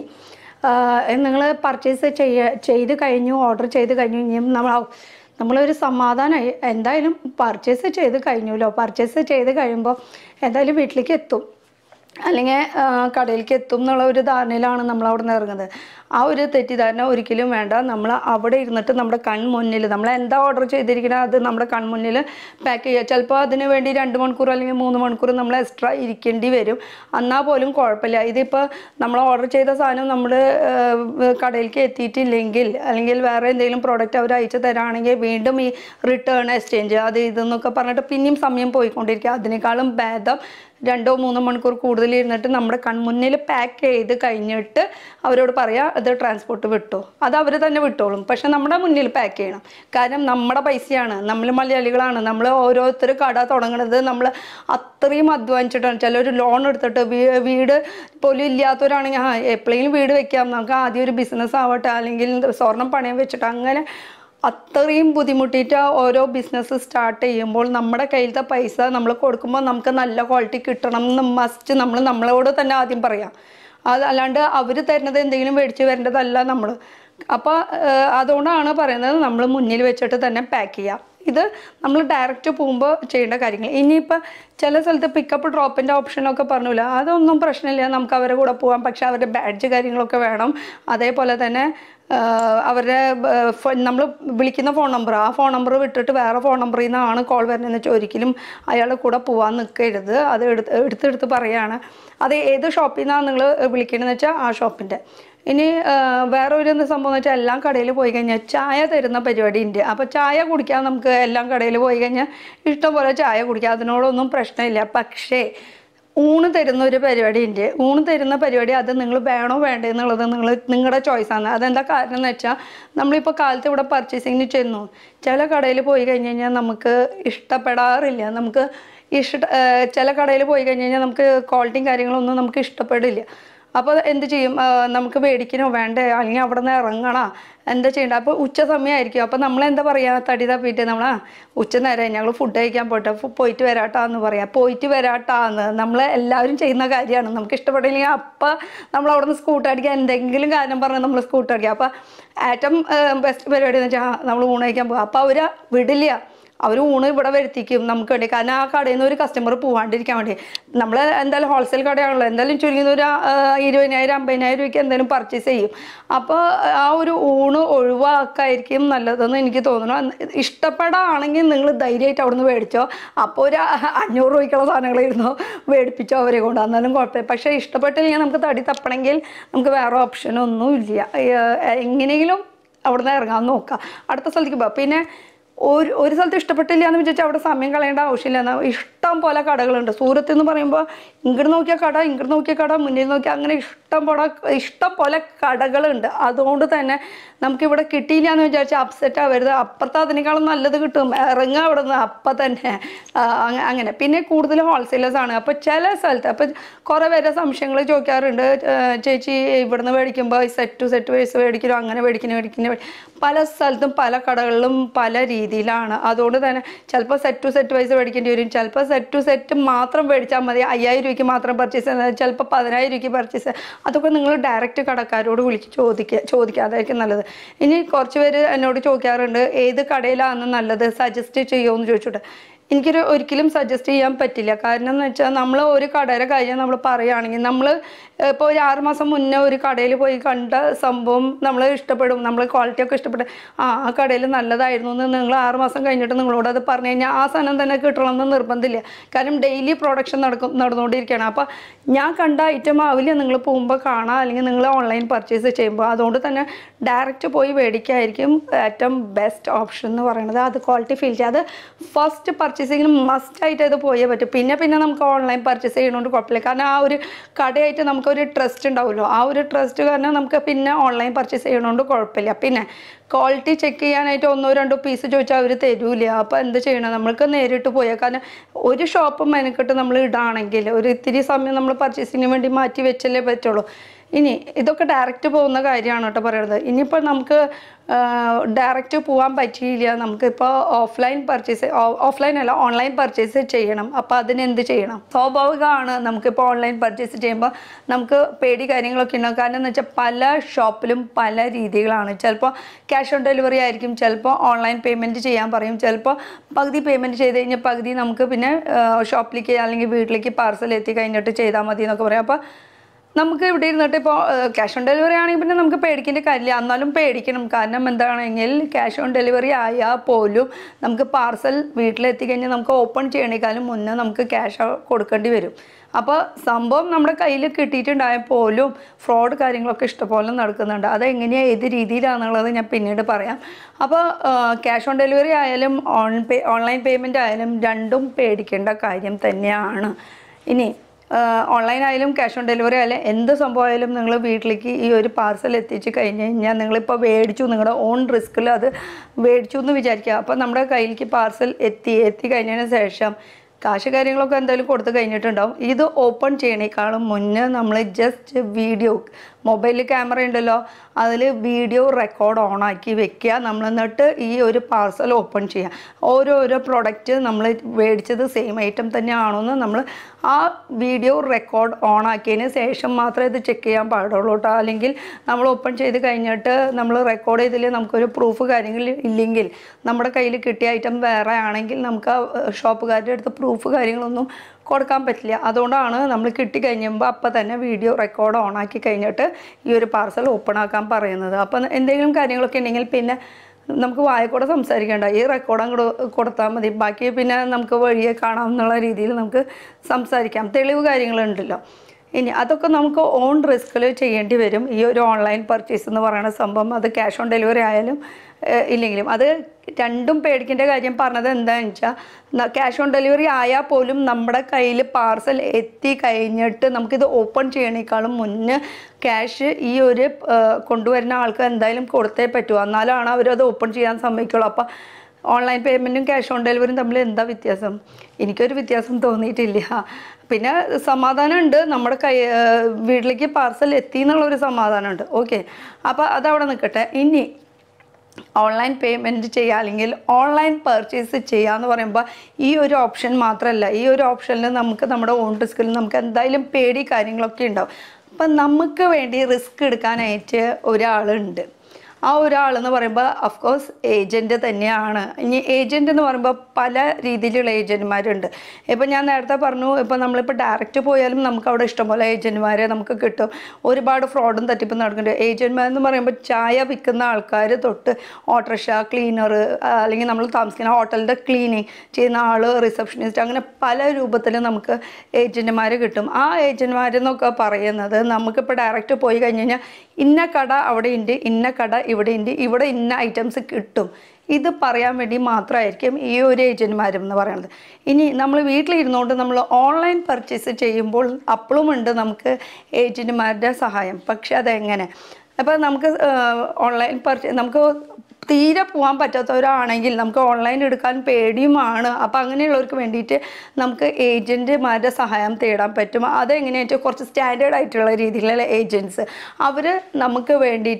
നിങ്ങൾ പർച്ചേസ് ചെയ്ത് കഴിഞ്ഞു, ഓർഡർ ചെയ്ത് കഴിഞ്ഞു, ഇനിയും നമ്മളൊരു സമാധാനമായി എന്തായാലും പർച്ചേസ് ചെയ്ത് കഴിഞ്ഞല്ലോ. പർച്ചേസ് ചെയ്ത് കഴിയുമ്പോൾ എന്തായാലും വീട്ടിലേക്ക് എത്തും അല്ലെങ്കിൽ കടയിലേക്ക് എത്തും എന്നുള്ള ഒരു ധാരണയിലാണ് നമ്മൾ അവിടെ നിന്ന് ഇറങ്ങുന്നത്. ആ ഒരു തെറ്റിദ്ധാരണ ഒരിക്കലും വേണ്ട. നമ്മൾ അവിടെ ഇരുന്നിട്ട് നമ്മുടെ കൺമുന്നിൽ നമ്മൾ എന്താ ഓർഡർ ചെയ്തിരിക്കുന്നത് അത് നമ്മുടെ കൺമുന്നിൽ പാക്ക് ചെയ്യുക. ചിലപ്പോൾ അതിന് വേണ്ടി 2 മണിക്കൂർ അല്ലെങ്കിൽ 3 മണിക്കൂർ നമ്മൾ എക്സ്ട്രാ ഇരിക്കേണ്ടി വരും. എന്നാൽ പോലും കുഴപ്പമില്ല. ഇതിപ്പോൾ നമ്മൾ ഓർഡർ ചെയ്ത സാധനം നമ്മുടെ കടയിലേക്ക് എത്തിയിട്ടില്ലെങ്കിൽ അല്ലെങ്കിൽ വേറെ എന്തെങ്കിലും പ്രോഡക്റ്റ് അവർ അയച്ചു തരാണെങ്കിൽ വീണ്ടും ഈ റിട്ടേൺ എക്സ്ചേഞ്ച് അത് ഇതെന്നൊക്കെ പറഞ്ഞിട്ട് പിന്നെയും സമയം പോയിക്കൊണ്ടിരിക്കുക. അതിനേക്കാളും ഭേദം 2-3 മണിക്കൂർ കൂടുതൽ ഇരുന്നിട്ട് നമ്മുടെ കൺമുന്നിൽ പാക്ക് ചെയ്ത് കഴിഞ്ഞിട്ട് അവരോട് പറയാം അത് ട്രാൻസ്പോർട്ട് വിട്ടോ, അത് അവർ തന്നെ വിട്ടോളും. പക്ഷെ നമ്മുടെ മുന്നിൽ പാക്ക് ചെയ്യണം. കാരണം നമ്മുടെ പൈസയാണ്, നമ്മൾ മലയാളികളാണ്, നമ്മൾ ഓരോരുത്തർ കട തുടങ്ങുന്നത് നമ്മൾ അത്രയും അധ്വാനിച്ചിട്ടാണ്. ചിലർ ലോൺ എടുത്തിട്ട് വീട് പോലും ഇല്ലാത്തവരാണെങ്കിൽ എപ്പോഴെങ്കിലും വീട് വെക്കാം, നമുക്ക് ആദ്യം ഒരു ബിസിനസ് ആവട്ടെ, അല്ലെങ്കിൽ സ്വർണം പണയം വെച്ചിട്ട് അങ്ങനെ അത്രയും ബുദ്ധിമുട്ടിയിട്ട് ഓരോ ബിസിനസ് സ്റ്റാർട്ട് ചെയ്യുമ്പോൾ നമ്മുടെ കയ്യിലത്തെ പൈസ നമ്മൾ കൊടുക്കുമ്പോൾ നമുക്ക് നല്ല ക്വാളിറ്റി കിട്ടണം എന്ന് മസ്റ്റ് നമ്മളോട് തന്നെ ആദ്യം പറയാം. അല്ലാണ്ട് അവർ തരുന്നത് എന്തെങ്കിലും മേടിച്ച് വരേണ്ടതല്ല നമ്മൾ. അപ്പോൾ അതുകൊണ്ടാണ് പറയുന്നത് നമ്മൾ മുന്നിൽ വെച്ചിട്ട് തന്നെ പാക്ക് ചെയ്യുക. ഇത് നമ്മൾ ഡയറക്റ്റ് പോകുമ്പോൾ ചെയ്യേണ്ട കാര്യങ്ങൾ. ഇനിയിപ്പോൾ ചില സ്ഥലത്ത് പിക്കപ്പ് ഡ്രോപ്പിൻ്റെ ഓപ്ഷനൊക്കെ പറഞ്ഞില്ല, അതൊന്നും പ്രശ്നമില്ല, നമുക്ക് അവരുടെ കൂടെ പോകാം. പക്ഷേ അവരുടെ ബാഡ്ജ് കാര്യങ്ങളൊക്കെ വേണം. അതേപോലെ തന്നെ അവരുടെ നമ്മൾ വിളിക്കുന്ന ഫോൺ നമ്പർ, ആ ഫോൺ നമ്പർ വിട്ടിട്ട് വേറെ ഫോൺ നമ്പറിൽ നിന്നാണ് കോൾ വരുന്നതെന്ന് വെച്ചാൽ ഒരിക്കലും അയാളുടെ കൂടെ പോകാൻ നിൽക്കരുത്. അത് എടുത്തെടുത്ത് പറയുകയാണ്. അത് ഏത് ഷോപ്പിൽ നിന്നാണ് നിങ്ങൾ വിളിക്കണമെന്ന് വെച്ചാൽ ആ ഷോപ്പിൻ്റെ. ഇനി വേറെ ഒരു സംഭവം എന്ന് വെച്ചാൽ എല്ലാം കടയിൽ പോയി കഴിഞ്ഞാൽ ചായ തരുന്ന പരിപാടി ഉണ്ട്. അപ്പോൾ ചായ കുടിക്കാൻ നമുക്ക് എല്ലാം കടയിൽ പോയി കഴിഞ്ഞാൽ ഇഷ്ടംപോലെ ചായ കുടിക്കാം, അതിനോടൊന്നും പ്രശ്നമില്ല. പക്ഷേ ഊണ് തരുന്ന ഒരു പരിപാടി ഉണ്ട്. ഊണ് തരുന്ന പരിപാടി അത് നിങ്ങൾ വേണോ വേണ്ടേ എന്നുള്ളത് നിങ്ങളുടെ ചോയ്സാണ്. അതെന്താ കാരണം എന്ന് വെച്ചാൽ നമ്മളിപ്പോൾ കാലത്ത് ഇവിടെ പർച്ചേസിങ്ങിന് ചെന്നു, ചില കടയിൽ പോയി കഴിഞ്ഞ് കഴിഞ്ഞാൽ നമുക്ക് ഇഷ്ടപ്പെടാറില്ല. നമുക്ക് ചില കടയിൽ പോയി കഴിഞ്ഞ് കഴിഞ്ഞാൽ നമുക്ക് ക്വാളിറ്റിയും കാര്യങ്ങളൊന്നും നമുക്ക് ഇഷ്ടപ്പെടില്ല. അപ്പോൾ എന്ത് ചെയ്യും, നമുക്ക് മേടിക്കണോ വേണ്ടേ, അല്ലെങ്കിൽ അവിടെ നിന്ന് ഇറങ്ങണോ, എന്താ ചെയ്യേണ്ടത്? അപ്പോൾ ഉച്ച സമയമായിരിക്കും. അപ്പോൾ നമ്മളെന്താ പറയുക, തടി തപ്പിയിട്ട് ഉച്ച നേരം ഞങ്ങൾ ഫുഡ് കഴിക്കാൻ പോയിട്ട് വരാട്ടാന്ന് പറയാം. പോയിട്ട് വരാട്ടാന്ന് നമ്മൾ എല്ലാവരും ചെയ്യുന്ന കാര്യമാണ്. നമുക്ക് ഇഷ്ടപ്പെട്ടില്ലെങ്കിൽ അപ്പം നമ്മൾ അവിടെ നിന്ന് സ്കൂട്ടർ അടിക്കുക, എന്തെങ്കിലും കാര്യം പറഞ്ഞാൽ നമ്മൾ സ്കൂട്ടർ അടിക്കുക. അപ്പോൾ ഏറ്റവും ബെസ്റ്റ് പരിപാടി എന്ന് വെച്ചാൽ നമ്മൾ ഊണ് കഴിക്കാൻ പോകുക. അപ്പോൾ അവർ വിടില്ല, അവർ ഊണ് ഇവിടെ വരുത്തിക്കും നമുക്ക് വേണ്ടി. കാരണം ആ കടയിൽ നിന്ന് ഒരു കസ്റ്റമർ പോകാണ്ടിരിക്കാൻ വേണ്ടി. നമ്മൾ എന്തായാലും ഹോൾസെയിൽ കടയാണല്ലോ, എന്തായാലും ചുരുങ്ങുന്ന ഒരു 20,000-50,000 രൂപയ്ക്ക് എന്തായാലും പർച്ചേസ് ചെയ്യും. അപ്പോൾ ആ ഒരു ഊണ് ഒഴിവാക്കായിരിക്കും നല്ലതെന്ന് എനിക്ക് തോന്നുന്നു. ഇഷ്ടപ്പെടാണെങ്കിൽ നിങ്ങൾ ധൈര്യമായിട്ട് അവിടെ നിന്ന് മേടിച്ചോ. അപ്പോൾ ഒരു 500 രൂപയ്ക്കുള്ള സാധനങ്ങളായിരുന്നു മേടിപ്പിച്ചോ അവരെ കൊണ്ട്, എന്നാലും കുഴപ്പമില്ല. പക്ഷേ ഇഷ്ടപ്പെട്ടില്ലെങ്കിൽ നമുക്ക് തടി തപ്പണമെങ്കിൽ നമുക്ക് വേറെ ഓപ്ഷനൊന്നും ഇല്ല. എങ്ങനെയെങ്കിലും അവിടെ നിന്ന് ഇറങ്ങാൻ നോക്കാം, അടുത്ത സ്ഥലത്തേക്ക് പോകാം. പിന്നെ ഒരു സ്ഥലത്ത് ഇഷ്ടപ്പെട്ടില്ല എന്ന് വിചാരിച്ചാൽ അവിടെ സമയം കളയേണ്ട ആവശ്യമില്ല. ഇഷ്ടം പോലെ കടകളുണ്ട്. സൂറത്ത് എന്ന് പറയുമ്പോൾ ഇങ്ങോട്ട് നോക്കിയ കട, ഇങ്ങോട്ട് നോക്കിയ കട, മുന്നിൽ നോക്കിയാൽ അങ്ങനെ ഇഷ്ടം പോലെ കടകളുണ്ട്. അതുകൊണ്ട് തന്നെ നമുക്കിവിടെ കിട്ടിയില്ല എന്ന് വിചാരിച്ചാൽ അപ്സെറ്റ് ആവരുത്. അപ്പുറത്ത് അതിനേക്കാളും നല്ലത് കിട്ടും, ഇറങ്ങുക അവിടെ നിന്ന് അപ്പം തന്നെ. അങ്ങനെ പിന്നെ കൂടുതൽ ഹോൾസെയിലേഴ്സാണ്. അപ്പോൾ ചില സ്ഥലത്ത് അപ്പോൾ കുറേ പേരെ സംശയങ്ങൾ ചോദിക്കാറുണ്ട്, ചേച്ചി ഇവിടുന്ന് മേടിക്കുമ്പോൾ സെറ്റ് ടു സെറ്റ് വൈസ് മേടിക്കലോ അങ്ങനെ മേടിക്കുന്നു. പല സ്ഥലത്തും പല കടകളിലും പല രീതിയിലാണ്. അതുകൊണ്ട് തന്നെ ചിലപ്പോൾ സെറ്റ് ടു സെറ്റ് വൈസ് മേടിക്കേണ്ടി വരും. ചിലപ്പോൾ സെറ്റ് ടു സെറ്റ് മാത്രം മേടിച്ചാൽ മതി, 5,000 രൂപയ്ക്ക് മാത്രം പർച്ചേസ് ചെയ്യുന്നത്, ചിലപ്പോൾ 10,000 രൂപയ്ക്ക് പർച്ചേസ്. അതൊക്കെ നിങ്ങൾ ഡയറക്റ്റ് കടക്കാരോട് വിളിച്ച് ചോദിക്കുക, അതായിരിക്കും നല്ലത്. ഇനി കുറച്ച് പേര് എന്നോട് ചോദിക്കാറുണ്ട് ഏത് കടയിലാണ് നല്ലത്, സജസ്റ്റ് ചെയ്യുമോ എന്ന് ചോദിച്ചോട്ടെ. ഒരിക്കലും സജസ്റ്റ് ചെയ്യാൻ പറ്റില്ല. കാരണം എന്ന് വെച്ചാൽ നമ്മൾ ഒരു കടയുടെ കാര്യം നമ്മൾ പറയുകയാണെങ്കിൽ, നമ്മൾ ഇപ്പോൾ ഒരു 6 മാസം മുന്നേ ഒരു കടയിൽ പോയി കണ്ട സംഭവം നമ്മൾ ഇഷ്ടപ്പെടും, നമ്മൾ ക്വാളിറ്റിയൊക്കെ ഇഷ്ടപ്പെടും, ആ കടയിൽ നല്ലതായിരുന്നു എന്ന് നിങ്ങൾ 6 മാസം കഴിഞ്ഞിട്ട് നിങ്ങളോട് അത് പറഞ്ഞു കഴിഞ്ഞാൽ ആ സാധനം തന്നെ കിട്ടണമെന്ന് നിർബന്ധമില്ല. കാരണം ഡെയിലി പ്രൊഡക്ഷൻ നടന്നുകൊണ്ടിരിക്കുകയാണ്. അപ്പോൾ ഞാൻ കണ്ട ഐറ്റം ആവില്ല നിങ്ങൾ പോകുമ്പോൾ കാണാം, അല്ലെങ്കിൽ നിങ്ങൾ ഓൺലൈൻ പർച്ചേസ് ചെയ്യുമ്പോൾ. അതുകൊണ്ട് തന്നെ ഡയറക്റ്റ് പോയി മേടിക്കായിരിക്കും ഏറ്റവും ബെസ്റ്റ് ഓപ്ഷൻ എന്ന് പറയുന്നത്. അത് ക്വാളിറ്റി ഫീൽ ചെയ്യുക, അത് ഫസ്റ്റ് പർച്ചേസിങ്ങിന് മസ്റ്റായിട്ട് അത് പോയേ പറ്റും. പിന്നെ നമുക്ക് ഓൺലൈൻ പർച്ചേസ് ചെയ്യണോണ്ട് കുഴപ്പമില്ല. കാരണം ആ ഒരു കടയായിട്ട് നമുക്കൊരു ട്രസ്റ്റ് ഉണ്ടാവുമല്ലോ, ആ ഒരു ട്രസ്റ്റ് കാരണം നമുക്ക് പിന്നെ ഓൺലൈൻ പർച്ചേസ് ചെയ്യണോണ്ട് കുഴപ്പമില്ല. പിന്നെ ക്വാളിറ്റി ചെക്ക് ചെയ്യാനായിട്ട് 1-2 പീസ് ചോദിച്ചാൽ അവർ തരൂല. അപ്പോൾ എന്ത് ചെയ്യണം, നമ്മൾക്ക് നേരിട്ട് പോയാൽ. കാരണം ഒരു ഷോപ്പ് മെനക്കെട്ട് നമ്മൾ ഇടാണെങ്കിൽ ഒരു ഇത്തിരി സമയം നമ്മൾ പർച്ചേസിങ്ങിന് വേണ്ടി മാറ്റി വെച്ചല്ലേ പറ്റുള്ളൂ. ഇനി ഇതൊക്കെ ഡയറക്റ്റ് പോകുന്ന കാര്യമാണ് കേട്ടോ പറയുന്നത്. ഇനിയിപ്പോൾ നമുക്ക് ഡയറക്റ്റ് പോകാൻ പറ്റിയില്ല, നമുക്കിപ്പോൾ ഓഫ്ലൈൻ അല്ല ഓൺലൈൻ പർച്ചേസ് ചെയ്യണം. അപ്പോൾ അതിനെന്ത് ചെയ്യണം? സ്വാഭാവികമാണ്, നമുക്കിപ്പോൾ ഓൺലൈൻ പർച്ചേസ് ചെയ്യുമ്പോൾ നമുക്ക് പേടി കാര്യങ്ങളൊക്കെ ഉണ്ടാകും. കാരണം എന്ന് വെച്ചാൽ പല ഷോപ്പിലും പല രീതികളാണ്. ചിലപ്പോൾ ക്യാഷ് ഓൺ ഡെലിവറി ആയിരിക്കും, ചിലപ്പോൾ ഓൺലൈൻ പേയ്മെൻറ്റ് ചെയ്യാൻ പറയും, ചിലപ്പോൾ പകുതി പേയ്മെൻറ്റ് ചെയ്ത് കഴിഞ്ഞാൽ പകുതി നമുക്ക് പിന്നെ ഷോപ്പിലേക്ക് അല്ലെങ്കിൽ വീട്ടിലേക്ക് പാർസൽ എത്തി കഴിഞ്ഞിട്ട് ചെയ്താൽ മതി എന്നൊക്കെ പറയും. അപ്പോൾ നമുക്ക് ഇവിടെ ഇരുന്നിട്ട് ഇപ്പോൾ ക്യാഷ് ഓൺ ഡെലിവറി ആണെങ്കിൽ പിന്നെ നമുക്ക് പേടിക്കേണ്ട കാര്യമില്ല. എന്നാലും പേടിക്കണം. കാരണം എന്താണെങ്കിൽ ക്യാഷ് ഓൺ ഡെലിവറി ആയാൽ പോലും നമുക്ക് പാർസൽ വീട്ടിലെത്തി കഴിഞ്ഞാൽ നമുക്ക് ഓപ്പൺ ചെയ്യണേക്കാളും മുന്നേ നമുക്ക് ക്യാഷ് കൊടുക്കേണ്ടി വരും. അപ്പോൾ സംഭവം നമ്മുടെ കയ്യിൽ കിട്ടിയിട്ടുണ്ടായാൽ പോലും ഫ്രോഡ് കാര്യങ്ങളൊക്കെ ഇഷ്ടംപോലെ നടക്കുന്നുണ്ട്. അതെങ്ങനെയാണ് ഏത് രീതിയിലാണെന്നുള്ളത് ഞാൻ പിന്നീട് പറയാം. അപ്പോൾ ക്യാഷ് ഓൺ ഡെലിവറി ആയാലും ഓൺലൈൻ പേയ്മെൻറ്റ് ആയാലും രണ്ടും പേടിക്കേണ്ട കാര്യം തന്നെയാണ്. ഇനി ഓൺലൈൻ ആയാലും ക്യാഷ് ഓൺ ഡെലിവറി ആയാലും എന്ത് സംഭവമായാലും നിങ്ങൾ വീട്ടിലേക്ക് ഈ ഒരു പാർസൽ എത്തിച്ച് കഴിഞ്ഞ് കഴിഞ്ഞാൽ നിങ്ങളിപ്പോൾ മേടിച്ചു, നിങ്ങളുടെ ഓൺ റിസ്കിൽ അത് മേടിച്ചു എന്ന് വിചാരിക്കുക. അപ്പോൾ നമ്മുടെ കയ്യിലേക്ക് പാർസൽ എത്തി കഴിഞ്ഞതിന് ശേഷം കാശ് കാര്യങ്ങളൊക്കെ എന്തായാലും കൊടുത്തു കഴിഞ്ഞിട്ടുണ്ടാവും. ഇത് ഓപ്പൺ ചെയ്യണേക്കാളും മുന്നേ നമ്മൾ ജസ്റ്റ് വീഡിയോ, മൊബൈലിൽ ക്യാമറ ഉണ്ടല്ലോ, അതിൽ വീഡിയോ റെക്കോർഡ് ഓണാക്കി വെക്കുക. നമ്മൾ എന്നിട്ട് ഈ ഒരു പാർസൽ ഓപ്പൺ ചെയ്യുക. ഓരോരോ പ്രൊഡക്റ്റ് നമ്മൾ മേടിച്ചത് സെയിം ഐറ്റം തന്നെയാണോ എന്ന് നമ്മൾ ആ വീഡിയോ റെക്കോർഡ് ഓണാക്കിയതിന് ശേഷം മാത്രമേ ഇത് ചെക്ക് ചെയ്യാൻ പാടുള്ളൂ കേട്ടോ. അല്ലെങ്കിൽ നമ്മൾ ഓപ്പൺ ചെയ്ത് കഴിഞ്ഞിട്ട് നമ്മൾ റെക്കോർഡ് ചെയ്തിൽ നമുക്കൊരു പ്രൂഫ് കാര്യങ്ങൾ ഇല്ലെങ്കിൽ, നമ്മുടെ കയ്യിൽ കിട്ടിയ ഐറ്റം വേറെ ആണെങ്കിൽ നമുക്ക് ആ ഷോപ്പുകാരുടെ അടുത്ത് പ്രൂഫ് കാര്യങ്ങളൊന്നും കൊടുക്കാൻ പറ്റില്ല. അതുകൊണ്ടാണ് നമ്മൾ കിട്ടിക്കഴിഞ്ഞുമ്പോൾ അപ്പം തന്നെ വീഡിയോ റെക്കോർഡ് ഓണാക്കി കഴിഞ്ഞിട്ട് ഈ ഒരു പാർസൽ ഓപ്പൺ ആക്കാൻ പറയുന്നത്. അപ്പം എന്തെങ്കിലും കാര്യങ്ങളൊക്കെ ഉണ്ടെങ്കിൽ പിന്നെ നമുക്ക് വായക്കൂടെ സംസാരിക്കേണ്ട, ഈ റെക്കോർഡ് അങ്ങോട്ട് കൊടുത്താൽ മതി. ബാക്കി പിന്നെ നമുക്ക് വഴിയെ കാണാമെന്നുള്ള രീതിയിൽ നമുക്ക് സംസാരിക്കാം. തെളിവ് കാര്യങ്ങളുണ്ടല്ലോ. ഇനി അതൊക്കെ നമുക്ക് ഓൺ റിസ്കിൽ ചെയ്യേണ്ടി വരും. ഈ ഒരു ഓൺലൈൻ പർച്ചേസ് എന്ന് പറയുന്ന സംഭവം, അത് ക്യാഷ് ഓൺ ഡെലിവറി ആയാലും ഇല്ലെങ്കിലും, അത് രണ്ടും പേടിക്കേണ്ട കാര്യം പറഞ്ഞത് എന്താണെന്ന് വെച്ചാൽ, ക്യാഷ് ഓൺ ഡെലിവറി ആയാൽ പോലും നമ്മുടെ കയ്യിൽ പാർസൽ എത്തി കഴിഞ്ഞിട്ട് നമുക്കിത് ഓപ്പൺ ചെയ്യണേക്കാളും മുന്നേ ക്യാഷ് ഈ ഒരു കൊണ്ടുവരുന്ന ആൾക്ക് എന്തായാലും കൊടുത്തേ പറ്റൂ, എന്നാലാണ് അവരത് ഓപ്പൺ ചെയ്യാൻ സമ്മതിക്കുള്ളൂ. അപ്പോൾ ഓൺലൈൻ പേയ്മെൻറ്റും ക്യാഷ് ഓൺ ഡെലിവറിയും തമ്മിൽ എന്താ വ്യത്യാസം? എനിക്കൊരു വ്യത്യാസം തോന്നിയിട്ടില്ല. പിന്നെ സമാധാനമുണ്ട്, നമ്മുടെ വീട്ടിലേക്ക് പാർസൽ എത്തി എന്നുള്ളൊരു സമാധാനമുണ്ട്. ഓക്കെ, അപ്പോൾ അതവിടെ നിൽക്കട്ടെ. ഇനി ഓൺലൈൻ പേയ്മെൻറ്റ് ചെയ്യുക അല്ലെങ്കിൽ ഓൺലൈൻ പർച്ചേസ് ചെയ്യുക എന്ന് പറയുമ്പോൾ ഈ ഒരു ഓപ്ഷൻ മാത്രമല്ല. ഈ ഒരു ഓപ്ഷനിൽ നമുക്ക് നമ്മുടെ ഓൺ റിസ്കിൽ നമുക്ക് എന്തായാലും പേടി കാര്യങ്ങളൊക്കെ ഉണ്ടാവും. അപ്പം നമുക്ക് വേണ്ടി റിസ്ക് എടുക്കാനായിട്ട് ഒരാളുണ്ട്. ആ ഒരാളെന്ന് പറയുമ്പോൾ അഫ്കോഴ്സ് ഏജൻറ്റ് തന്നെയാണ്. ഇനി ഏജൻറ്റ് എന്ന് പറയുമ്പോൾ പല രീതിയിലുള്ള ഏജൻറ്റ്മാരുണ്ട്. ഇപ്പം ഞാൻ നേരത്തെ പറഞ്ഞു, ഇപ്പോൾ നമ്മളിപ്പോൾ ഡയറക്റ്റ് പോയാലും നമുക്ക് അവിടെ ഇഷ്ടംപോലെ ഏജൻറ്റ്മാരെ നമുക്ക് കിട്ടും. ഒരുപാട് ഫ്രോഡും തട്ടിപ്പും നടക്കുന്നുണ്ട്. ഏജൻറ്റ്മാരെന്ന് പറയുമ്പോൾ ചായ വിൽക്കുന്ന ആൾക്കാർ തൊട്ട് ഓട്ടോറിക്ഷ ക്ലീനർ, അല്ലെങ്കിൽ നമ്മൾ താമസിക്കുന്ന ഹോട്ടലിൻ്റെ ക്ലീനിങ് ചെയ്യുന്ന ആൾ, റിസപ്ഷനിസ്റ്റ്, അങ്ങനെ പല രൂപത്തിൽ നമുക്ക് ഏജൻറ്റ്മാർ കിട്ടും. ആ ഏജൻറ്റ്മാരെന്നൊക്കെ പറയുന്നത് നമുക്കിപ്പോൾ ഡയറക്റ്റ് പോയി കഴിഞ്ഞ് കഴിഞ്ഞാൽ ഇന്ന കട അവിടെ ഉണ്ട്, ഇന്ന കട ഇവിടെ ഉണ്ട്, ഇവിടെ ഇന്ന ഐറ്റംസ് കിട്ടും, ഇത് പറയാൻ വേണ്ടി മാത്രമായിരിക്കും ഈ ഒരു ഏജൻറ്റ്മാരും എന്ന് പറയുന്നത്. ഇനി നമ്മൾ വീട്ടിലിരുന്നുകൊണ്ട് നമ്മൾ ഓൺലൈൻ പർച്ചേസ് ചെയ്യുമ്പോൾ അപ്പോഴും ഉണ്ട് നമുക്ക് ഏജൻറ്റ്മാരുടെ സഹായം. പക്ഷെ അതെങ്ങനെ? അപ്പോൾ നമുക്ക് ഓൺലൈൻ പർച്ചേസ് നമുക്ക് തീരെ പോകാൻ പറ്റാത്തവരാണെങ്കിൽ നമുക്ക് ഓൺലൈൻ എടുക്കാൻ പേടിയുമാണ്. അപ്പോൾ അങ്ങനെയുള്ളവർക്ക് വേണ്ടിയിട്ട് നമുക്ക് ഏജൻറ്റുമാരുടെ സഹായം തേടാൻ പറ്റും. അതെങ്ങനെയായിട്ട് കുറച്ച് സ്റ്റാൻഡേർഡ് ആയിട്ടുള്ള രീതിയിലുള്ള ഏജൻറ്റ്സ്, അവർ നമുക്ക്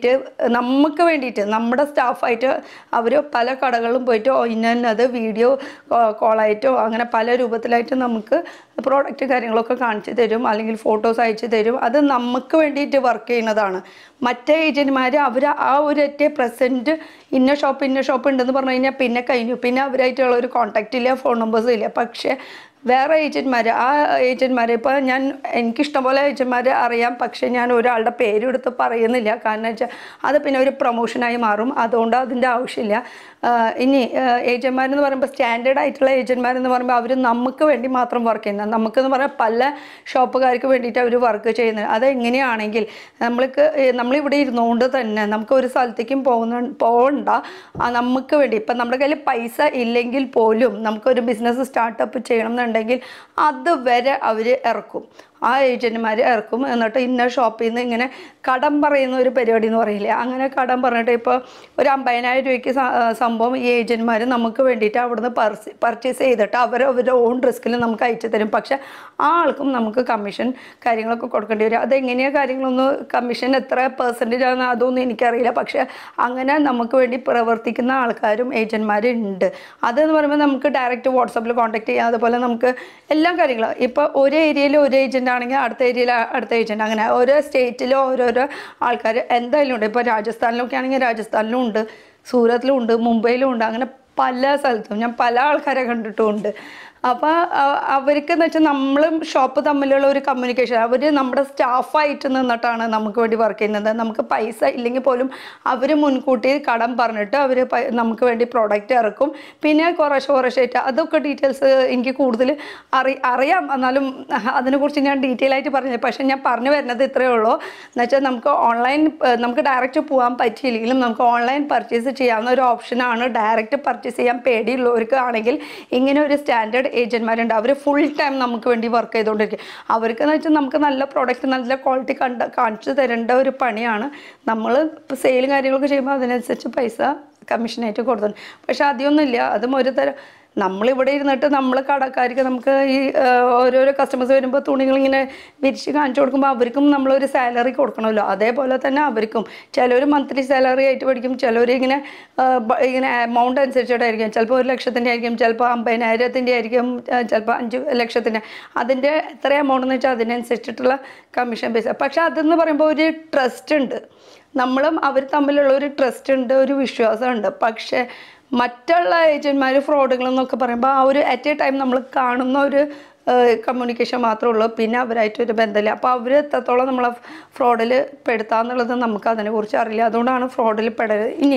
വേണ്ടിയിട്ട് നമ്മുടെ സ്റ്റാഫായിട്ട് അവർ പല കടകളിലും പോയിട്ട് ഇന്നത് വീഡിയോ കോളായിട്ടോ അങ്ങനെ പല രൂപത്തിലായിട്ട് നമുക്ക് പ്രോഡക്റ്റ് കാര്യങ്ങളൊക്കെ കാണിച്ചു തരും, അല്ലെങ്കിൽ ഫോട്ടോസ് അയച്ചു തരും. അത് നമുക്ക് വേണ്ടിയിട്ട് വർക്ക് ചെയ്യുന്നതാണ്. മറ്റേ ഏജൻറ്റ്മാർ അവർ ആ ഒരൊറ്റ പ്രസൻറ്റ് ഇന്ന ഷോപ്പ് ഉണ്ടെന്ന് പറഞ്ഞു കഴിഞ്ഞാൽ പിന്നെ കഴിഞ്ഞു, പിന്നെ അവരായിട്ടുള്ള ഒരു കോൺടാക്റ്റ് ഇല്ല, ഫോൺ നമ്പേഴ്സും ഇല്ല. പക്ഷേ വേറെ ഏജൻറ്റ്മാർ, ആ ഏജൻറ്റ്മാർ ഇപ്പോൾ എനിക്കിഷ്ടംപോലെ ഏജൻറ്റ്മാർ അറിയാം, പക്ഷേ ഞാൻ ഒരാളുടെ പേരെടുത്ത് പറയുന്നില്ല. കാരണം വെച്ചാൽ അത് പിന്നെ ഒരു പ്രൊമോഷനായി മാറും. അതുകൊണ്ട് അതിൻ്റെ ആവശ്യമില്ല. ഇനി ഏജൻറ്റ്മാരെന്ന് പറയുമ്പോൾ സ്റ്റാൻഡേർഡ് ആയിട്ടുള്ള ഏജൻറ്റ്മാരെന്ന് പറയുമ്പോൾ അവർ നമുക്ക് വേണ്ടി മാത്രം വർക്ക് ചെയ്യുന്നത്. നമുക്കെന്ന് പറഞ്ഞാൽ പല ഷോപ്പുകാർക്ക് വേണ്ടിയിട്ട് അവർ വർക്ക് ചെയ്യുന്നത്. അതെങ്ങനെയാണെങ്കിൽ നമ്മളിവിടെ ഇരുന്നുകൊണ്ട് തന്നെ നമുക്ക് ഒരു സ്ഥലത്തേക്കും പോകണ്ട, നമുക്ക് വേണ്ടി ഇപ്പം നമ്മുടെ കയ്യിൽ പൈസ ഇല്ലെങ്കിൽ പോലും നമുക്കൊരു ബിസിനസ് സ്റ്റാർട്ടപ്പ് ചെയ്യണം എന്നുണ്ടെങ്കിൽ അതുവരെ അവർ ഇറക്കും. ആ ഏജൻറ്റ്മാർ ഇറക്കും. എന്നിട്ട് ഇന്ന ഷോപ്പിൽ നിന്ന് ഇങ്ങനെ കടം പറയുന്ന ഒരു പരിപാടി എന്ന് പറയില്ലേ, അങ്ങനെ കടം പറഞ്ഞിട്ട് ഇപ്പോൾ ഒരു 50,000 രൂപയ്ക്ക് സംഭവം ഈ ഏജൻറ്റ്മാർ നമുക്ക് വേണ്ടിയിട്ട് അവിടുന്ന് പർച്ചേസ് ചെയ്തിട്ട് അവരുടെ ഓൺ റിസ്കിൽ നമുക്ക് അയച്ചു തരും. പക്ഷേ ആ ആൾക്കും നമുക്ക് കമ്മീഷൻ കാര്യങ്ങളൊക്കെ കൊടുക്കേണ്ടി വരും. അതെങ്ങനെയാണ് കാര്യങ്ങളൊന്നും, കമ്മീഷൻ എത്ര പെർസെൻറ്റേജ് ആണ് അതൊന്നും എനിക്കറിയില്ല. പക്ഷേ അങ്ങനെ നമുക്ക് വേണ്ടി പ്രവർത്തിക്കുന്ന ആൾക്കാരും ഏജൻറ്റ്മാരുണ്ട്. അതെന്ന് പറയുമ്പോൾ നമുക്ക് ഡയറക്റ്റ് വാട്സാപ്പിൽ കോൺടാക്ട് ചെയ്യാം. അതുപോലെ നമുക്ക് എല്ലാ കാര്യങ്ങളും ഇപ്പോൾ ഒരു ഏരിയയിൽ ഒരു ഏജൻറ്റ് ആണെങ്കിൽ അടുത്ത ഏരിയയിൽ അടുത്ത ഏജൻറ്റ്, അങ്ങനെ ഓരോ സ്റ്റേറ്റിലും ഓരോരോ ആൾക്കാർ എന്തായാലും ഉണ്ട്. ഇപ്പോൾ രാജസ്ഥാനിലൊക്കെ ആണെങ്കിൽ രാജസ്ഥാനിലും ഉണ്ട്, സൂറത്തിലും ഉണ്ട്, മുംബൈയിലും ഉണ്ട്. അങ്ങനെ പല സ്ഥലത്തും ഞാൻ പല ആൾക്കാരെ കണ്ടിട്ടുമുണ്ട്. അപ്പോൾ അവർക്കെന്ന് വെച്ചാൽ നമ്മളും ഷോപ്പ് തമ്മിലുള്ള ഒരു കമ്മ്യൂണിക്കേഷൻ, അവർ നമ്മുടെ സ്റ്റാഫായിട്ട് നിന്നിട്ടാണ് നമുക്ക് വേണ്ടി വർക്ക് ചെയ്യുന്നത്. നമുക്ക് പൈസ ഇല്ലെങ്കിൽ പോലും അവർ മുൻകൂട്ടി കടം പറഞ്ഞിട്ട് അവർ നമുക്ക് വേണ്ടി പ്രോഡക്റ്റ് ഇറക്കും. പിന്നെ കുറേശ്ശായിട്ട് അതൊക്കെ ഡീറ്റെയിൽസ് എനിക്ക് കൂടുതൽ അറിയാം, എന്നാലും അതിനെക്കുറിച്ച് ഞാൻ ഡീറ്റെയിൽ ആയിട്ട് പറഞ്ഞത്. പക്ഷേ ഞാൻ പറഞ്ഞു വരുന്നത് ഇത്രയേ ഉള്ളൂ. എന്നുവെച്ചാൽ നമുക്ക് ഡയറക്റ്റ് പോകാൻ പറ്റിയില്ലെങ്കിലും നമുക്ക് ഓൺലൈൻ പർച്ചേസ് ചെയ്യാവുന്ന ഒരു ഓപ്ഷനാണ്. ഡയറക്റ്റ് പർച്ചേസ് ചെയ്യാൻ പേടിയുള്ളവർക്ക് ആണെങ്കിൽ ഇങ്ങനെ ഒരു സ്റ്റാൻഡേർഡ് ഏജന്റുമാരുണ്ട്. അവർ ഫുൾ ടൈം നമുക്ക് വേണ്ടി വർക്ക് ചെയ്തുകൊണ്ടിരിക്കും. അവർക്കെന്ന് വെച്ചാൽ നമുക്ക് നല്ല പ്രോഡക്റ്റ് നല്ല ക്വാളിറ്റി കാണിച്ചു തരേണ്ട ഒരു പണിയാണ്. നമ്മൾ ഇപ്പോൾ സെയിലും കാര്യങ്ങളൊക്കെ ചെയ്യുമ്പോൾ അതിനനുസരിച്ച് പൈസ കമ്മീഷനായിട്ട് കൊടുത്തുണ്ട്. പക്ഷെ അതൊന്നുമില്ല. അതും ഒരു തരം നമ്മളിവിടെ ഇരുന്നിട്ട് നമ്മൾ കടക്കാർക്ക് നമുക്ക് ഈ ഓരോരോ കസ്റ്റമേഴ്സ് വരുമ്പോൾ തുണികളിങ്ങനെ വിരിച്ച് കാണിച്ചു കൊടുക്കുമ്പോൾ അവർക്കും നമ്മളൊരു സാലറി കൊടുക്കണമല്ലോ. അതേപോലെ തന്നെ അവർക്കും ചിലർ മന്ത്ലി സാലറി ആയിട്ട് പഠിക്കും, ചിലർ ഇങ്ങനെ എമൗണ്ട് അനുസരിച്ചിട്ടായിരിക്കും. ചിലപ്പോൾ 1 ലക്ഷത്തിൻ്റെ ആയിരിക്കും, ചിലപ്പോൾ 50,000-ൻ്റെ ആയിരിക്കും, ചിലപ്പോൾ 5 ലക്ഷത്തിൻ്റെ. അതിൻ്റെ എത്ര എമൗണ്ട് എന്ന് വെച്ചാൽ അതിനനുസരിച്ചിട്ടുള്ള കമ്മീഷൻ ബേസ്. പക്ഷെ അതെന്ന് പറയുമ്പോൾ ഒരു ട്രസ്റ്റ് ഉണ്ട്, നമ്മളും അവർ തമ്മിലുള്ള ഒരു ട്രസ്റ്റ് ഉണ്ട്, ഒരു വിശ്വാസമുണ്ട്. പക്ഷേ മറ്റുള്ള ഏജന്റുമാർ ഫ്രോഡുകളെന്നൊക്കെ പറയുമ്പോൾ ആ ഒരു അറ്റ് എ ടൈം നമ്മൾ കാണുന്ന ഒരു കമ്മ്യൂണിക്കേഷൻ മാത്രമേ ഉള്ളൂ, പിന്നെ അവരായിട്ടൊരു ബന്ധമില്ല. അപ്പോൾ അവർ എത്രത്തോളം നമ്മളെ ഫ്രോഡിൽ പെടുത്താന്നുള്ളത് നമുക്ക് അതിനെക്കുറിച്ച് അറിയില്ല. അതുകൊണ്ടാണ് ഫ്രോഡിൽ പെടരുത്. ഇനി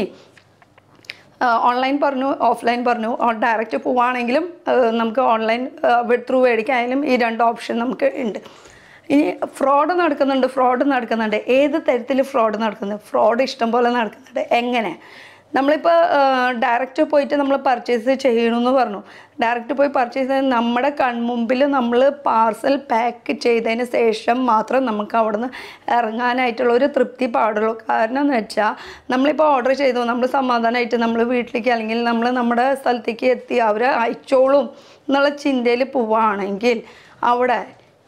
ഓൺലൈൻ പറഞ്ഞു, ഓഫ്ലൈൻ പറഞ്ഞു. ഡയറക്റ്റ് പോവുകയാണെങ്കിലും നമുക്ക് ഓൺലൈൻ ത്രൂ മേടിക്കായാലും ഈ 2 ഓപ്ഷൻ നമുക്ക് ഉണ്ട്. ഇനി ഫ്രോഡ് നടക്കുന്നുണ്ട്. ഏത് തരത്തിൽ ഫ്രോഡ് നടക്കുന്നത്? ഫ്രോഡ് ഇഷ്ടം പോലെ നടക്കുന്നുണ്ട്. എങ്ങനെ? നമ്മളിപ്പോൾ ഡയറക്റ്റ് പോയിട്ട് നമ്മൾ പർച്ചേസ് ചെയ്യണമെന്ന് പറഞ്ഞു. ഡയറക്റ്റ് പോയി പർച്ചേസ് ചെയ്ത് നമ്മുടെ കൺമുമ്പിൽ നമ്മൾ പാർസൽ പാക്ക് ചെയ്തതിന് ശേഷം മാത്രം നമുക്ക് അവിടെ നിന്ന് ഇറങ്ങാനായിട്ടുള്ള ഒരു തൃപ്തി പാടുള്ളൂ. കാരണം എന്ന് വെച്ചാൽ നമ്മളിപ്പോൾ ഓർഡർ ചെയ്തു, നമ്മൾ സമാധാനമായിട്ട് നമ്മൾ വീട്ടിലേക്ക് അല്ലെങ്കിൽ നമ്മൾ നമ്മുടെ സ്ഥലത്തേക്ക് എത്തി അവർ അയച്ചോളും എന്നുള്ള ചിന്തയിൽ പോവുകയാണെങ്കിൽ അവിടെ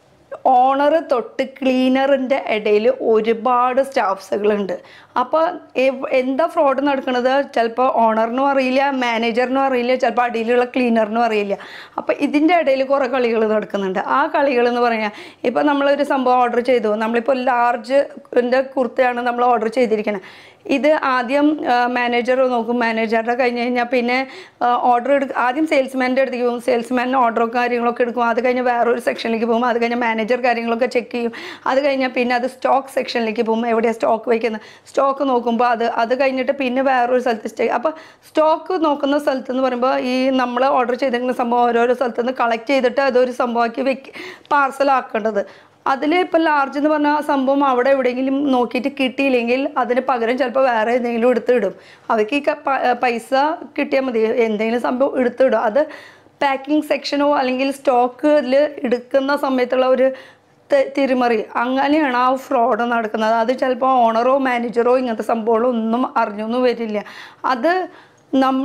ഓണർ തൊട്ട് ക്ലീനറിൻ്റെ ഇടയിൽ ഒരുപാട് സ്റ്റാഫ്സുകളുണ്ട്. അപ്പോൾ എന്താ ഫ്രോഡ് നടക്കുന്നത്? ചിലപ്പോൾ ഓണറിനും അറിയില്ല, മാനേജറിനും അറിയില്ല, ചിലപ്പോൾ അടിയിലുള്ള ക്ലീനറിനും അറിയില്ല. അപ്പോൾ ഇതിൻ്റെ ഇടയിൽ കുറേ കളികൾ നടക്കുന്നുണ്ട്. ആ കളികൾ എന്ന് പറഞ്ഞാൽ ഇപ്പോൾ നമ്മളൊരു സംഭവം ഓർഡർ ചെയ്തു, നമ്മളിപ്പോൾ ലാർജിൻ്റെ കുർത്തയാണ് നമ്മൾ ഓർഡർ ചെയ്തിരിക്കുന്നത്. ഇത് ആദ്യം മാനേജർ നോക്കും, മാനേജറുടെ കഴിഞ്ഞ് കഴിഞ്ഞാൽ പിന്നെ ഓർഡർ ആദ്യം സെയിൽസ്മാൻ്റെ അടുത്തേക്ക് പോകും, സെയിൽസ്മാൻ ഓർഡറും കാര്യങ്ങളൊക്കെ എടുക്കും. അത് കഴിഞ്ഞ് വേറൊരു സെക്ഷനിലേക്ക് പോകും, അത് കഴിഞ്ഞ് മാനേജർ കാര്യങ്ങളൊക്കെ ചെക്ക് ചെയ്യും. അത് കഴിഞ്ഞാൽ പിന്നെ അത് സ്റ്റോക്ക് സെക്ഷനിലേക്ക് പോകും, എവിടെയാണ് സ്റ്റോക്ക് വയ്ക്കുന്നത്. സ്റ്റോക്ക് നോക്കുമ്പോൾ അത് കഴിഞ്ഞിട്ട് പിന്നെ വേറൊരു സ്ഥലത്ത് സ്റ്റേ. അപ്പോൾ സ്റ്റോക്ക് നോക്കുന്ന സ്ഥലത്ത് എന്ന് പറയുമ്പോൾ ഈ നമ്മൾ ഓർഡർ ചെയ്തിരിക്കുന്ന സംഭവം ഓരോരോ സ്ഥലത്ത് നിന്ന് കളക്ട് ചെയ്തിട്ട് അതൊരു സംഭവമാക്കി പാർസലാക്കേണ്ടത്. അതിൽ ഇപ്പോൾ ലാർജ് എന്ന് പറഞ്ഞ സംഭവം അവിടെ എവിടെയെങ്കിലും നോക്കിയിട്ട് കിട്ടിയില്ലെങ്കിൽ അതിന് പകരം ചിലപ്പോൾ വേറെ എന്തെങ്കിലും എടുത്തിടും. അവർക്ക് ഈ പൈസ കിട്ടിയാൽ മതി, എന്തെങ്കിലും സംഭവം എടുത്തിടും. അത് പാക്കിംഗ് സെക്ഷനോ അല്ലെങ്കിൽ സ്റ്റോക്കിൽ എടുക്കുന്ന സമയത്തുള്ള ഒരു തിരിമറി, അങ്ങനെയാണ് ആ ഫ്രോഡ് നടക്കുന്നത്. അത് ചിലപ്പോൾ ഓണറോ മാനേജറോ ഇങ്ങനത്തെ സംഭവങ്ങളൊന്നും അറിഞ്ഞൊന്നും വരില്ല. അത് നമ്മൾ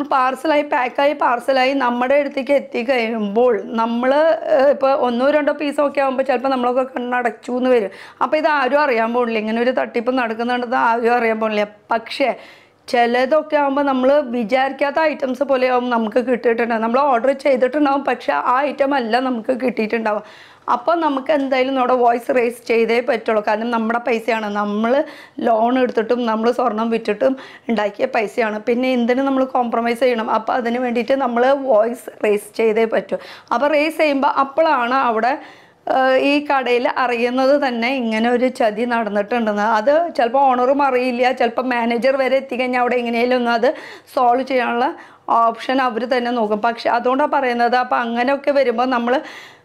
പാർസലായി നമ്മുടെ അടുത്തേക്ക് എത്തിക്കഴിയുമ്പോൾ നമ്മൾ ഇപ്പോൾ 1-2 പീസൊക്കെ ആകുമ്പോൾ ചിലപ്പോൾ നമ്മളൊക്കെ കണ്ണടച്ചു എന്ന് വരും. അപ്പോൾ ഇത് ആരും അറിയാൻ പോകില്ല, ഇങ്ങനെ ഒരു തട്ടിപ്പ് നടക്കുന്നുണ്ടെന്ന് ആരും അറിയാൻ പോകില്ല. പക്ഷേ ചിലതൊക്കെ ആകുമ്പോൾ നമ്മൾ വിചാരിക്കാത്ത ഐറ്റംസ് പോലെയാവും നമുക്ക് കിട്ടിയിട്ടുണ്ടാവും. നമ്മൾ ഓർഡർ ചെയ്തിട്ടുണ്ടാവും, പക്ഷേ ആ ഐറ്റം അല്ല നമുക്ക് കിട്ടിയിട്ടുണ്ടാവും. അപ്പോൾ നമുക്ക് എന്തായാലും നമ്മുടെ വോയിസ് റേസ് ചെയ്തേ പറ്റുള്ളൂ. കാരണം നമ്മുടെ പൈസയാണ്, നമ്മൾ ലോൺ എടുത്തിട്ടും നമ്മൾ സ്വർണം വിറ്റിട്ടും ഉണ്ടാക്കിയ പൈസയാണ്. പിന്നെ എന്തിനും നമ്മൾ കോംപ്രമൈസ് ചെയ്യണം. അപ്പോൾ അതിന് വേണ്ടിയിട്ട് നമ്മൾ വോയിസ് റേസ് ചെയ്തേ പറ്റൂ. അപ്പോൾ റേസ് ചെയ്യുമ്പോൾ അപ്പോഴാണ് അവിടെ ഈ കടയിൽ അറിയുന്നത് തന്നെ ഇങ്ങനെ ഒരു ചതി നടന്നിട്ടുണ്ടെന്ന്. അത് ചിലപ്പോൾ ഓണറും അറിയില്ല, ചിലപ്പോൾ മാനേജർ വരെ എത്തിക്കഴിഞ്ഞാൽ അവിടെ എങ്ങനെയാലും ഒന്ന് അത് സോൾവ് ചെയ്യാനുള്ള ഓപ്ഷൻ അവർ തന്നെ നോക്കും. പക്ഷെ അതുകൊണ്ടാണ് പറയുന്നത്. അപ്പോൾ അങ്ങനെയൊക്കെ വരുമ്പോൾ നമ്മൾ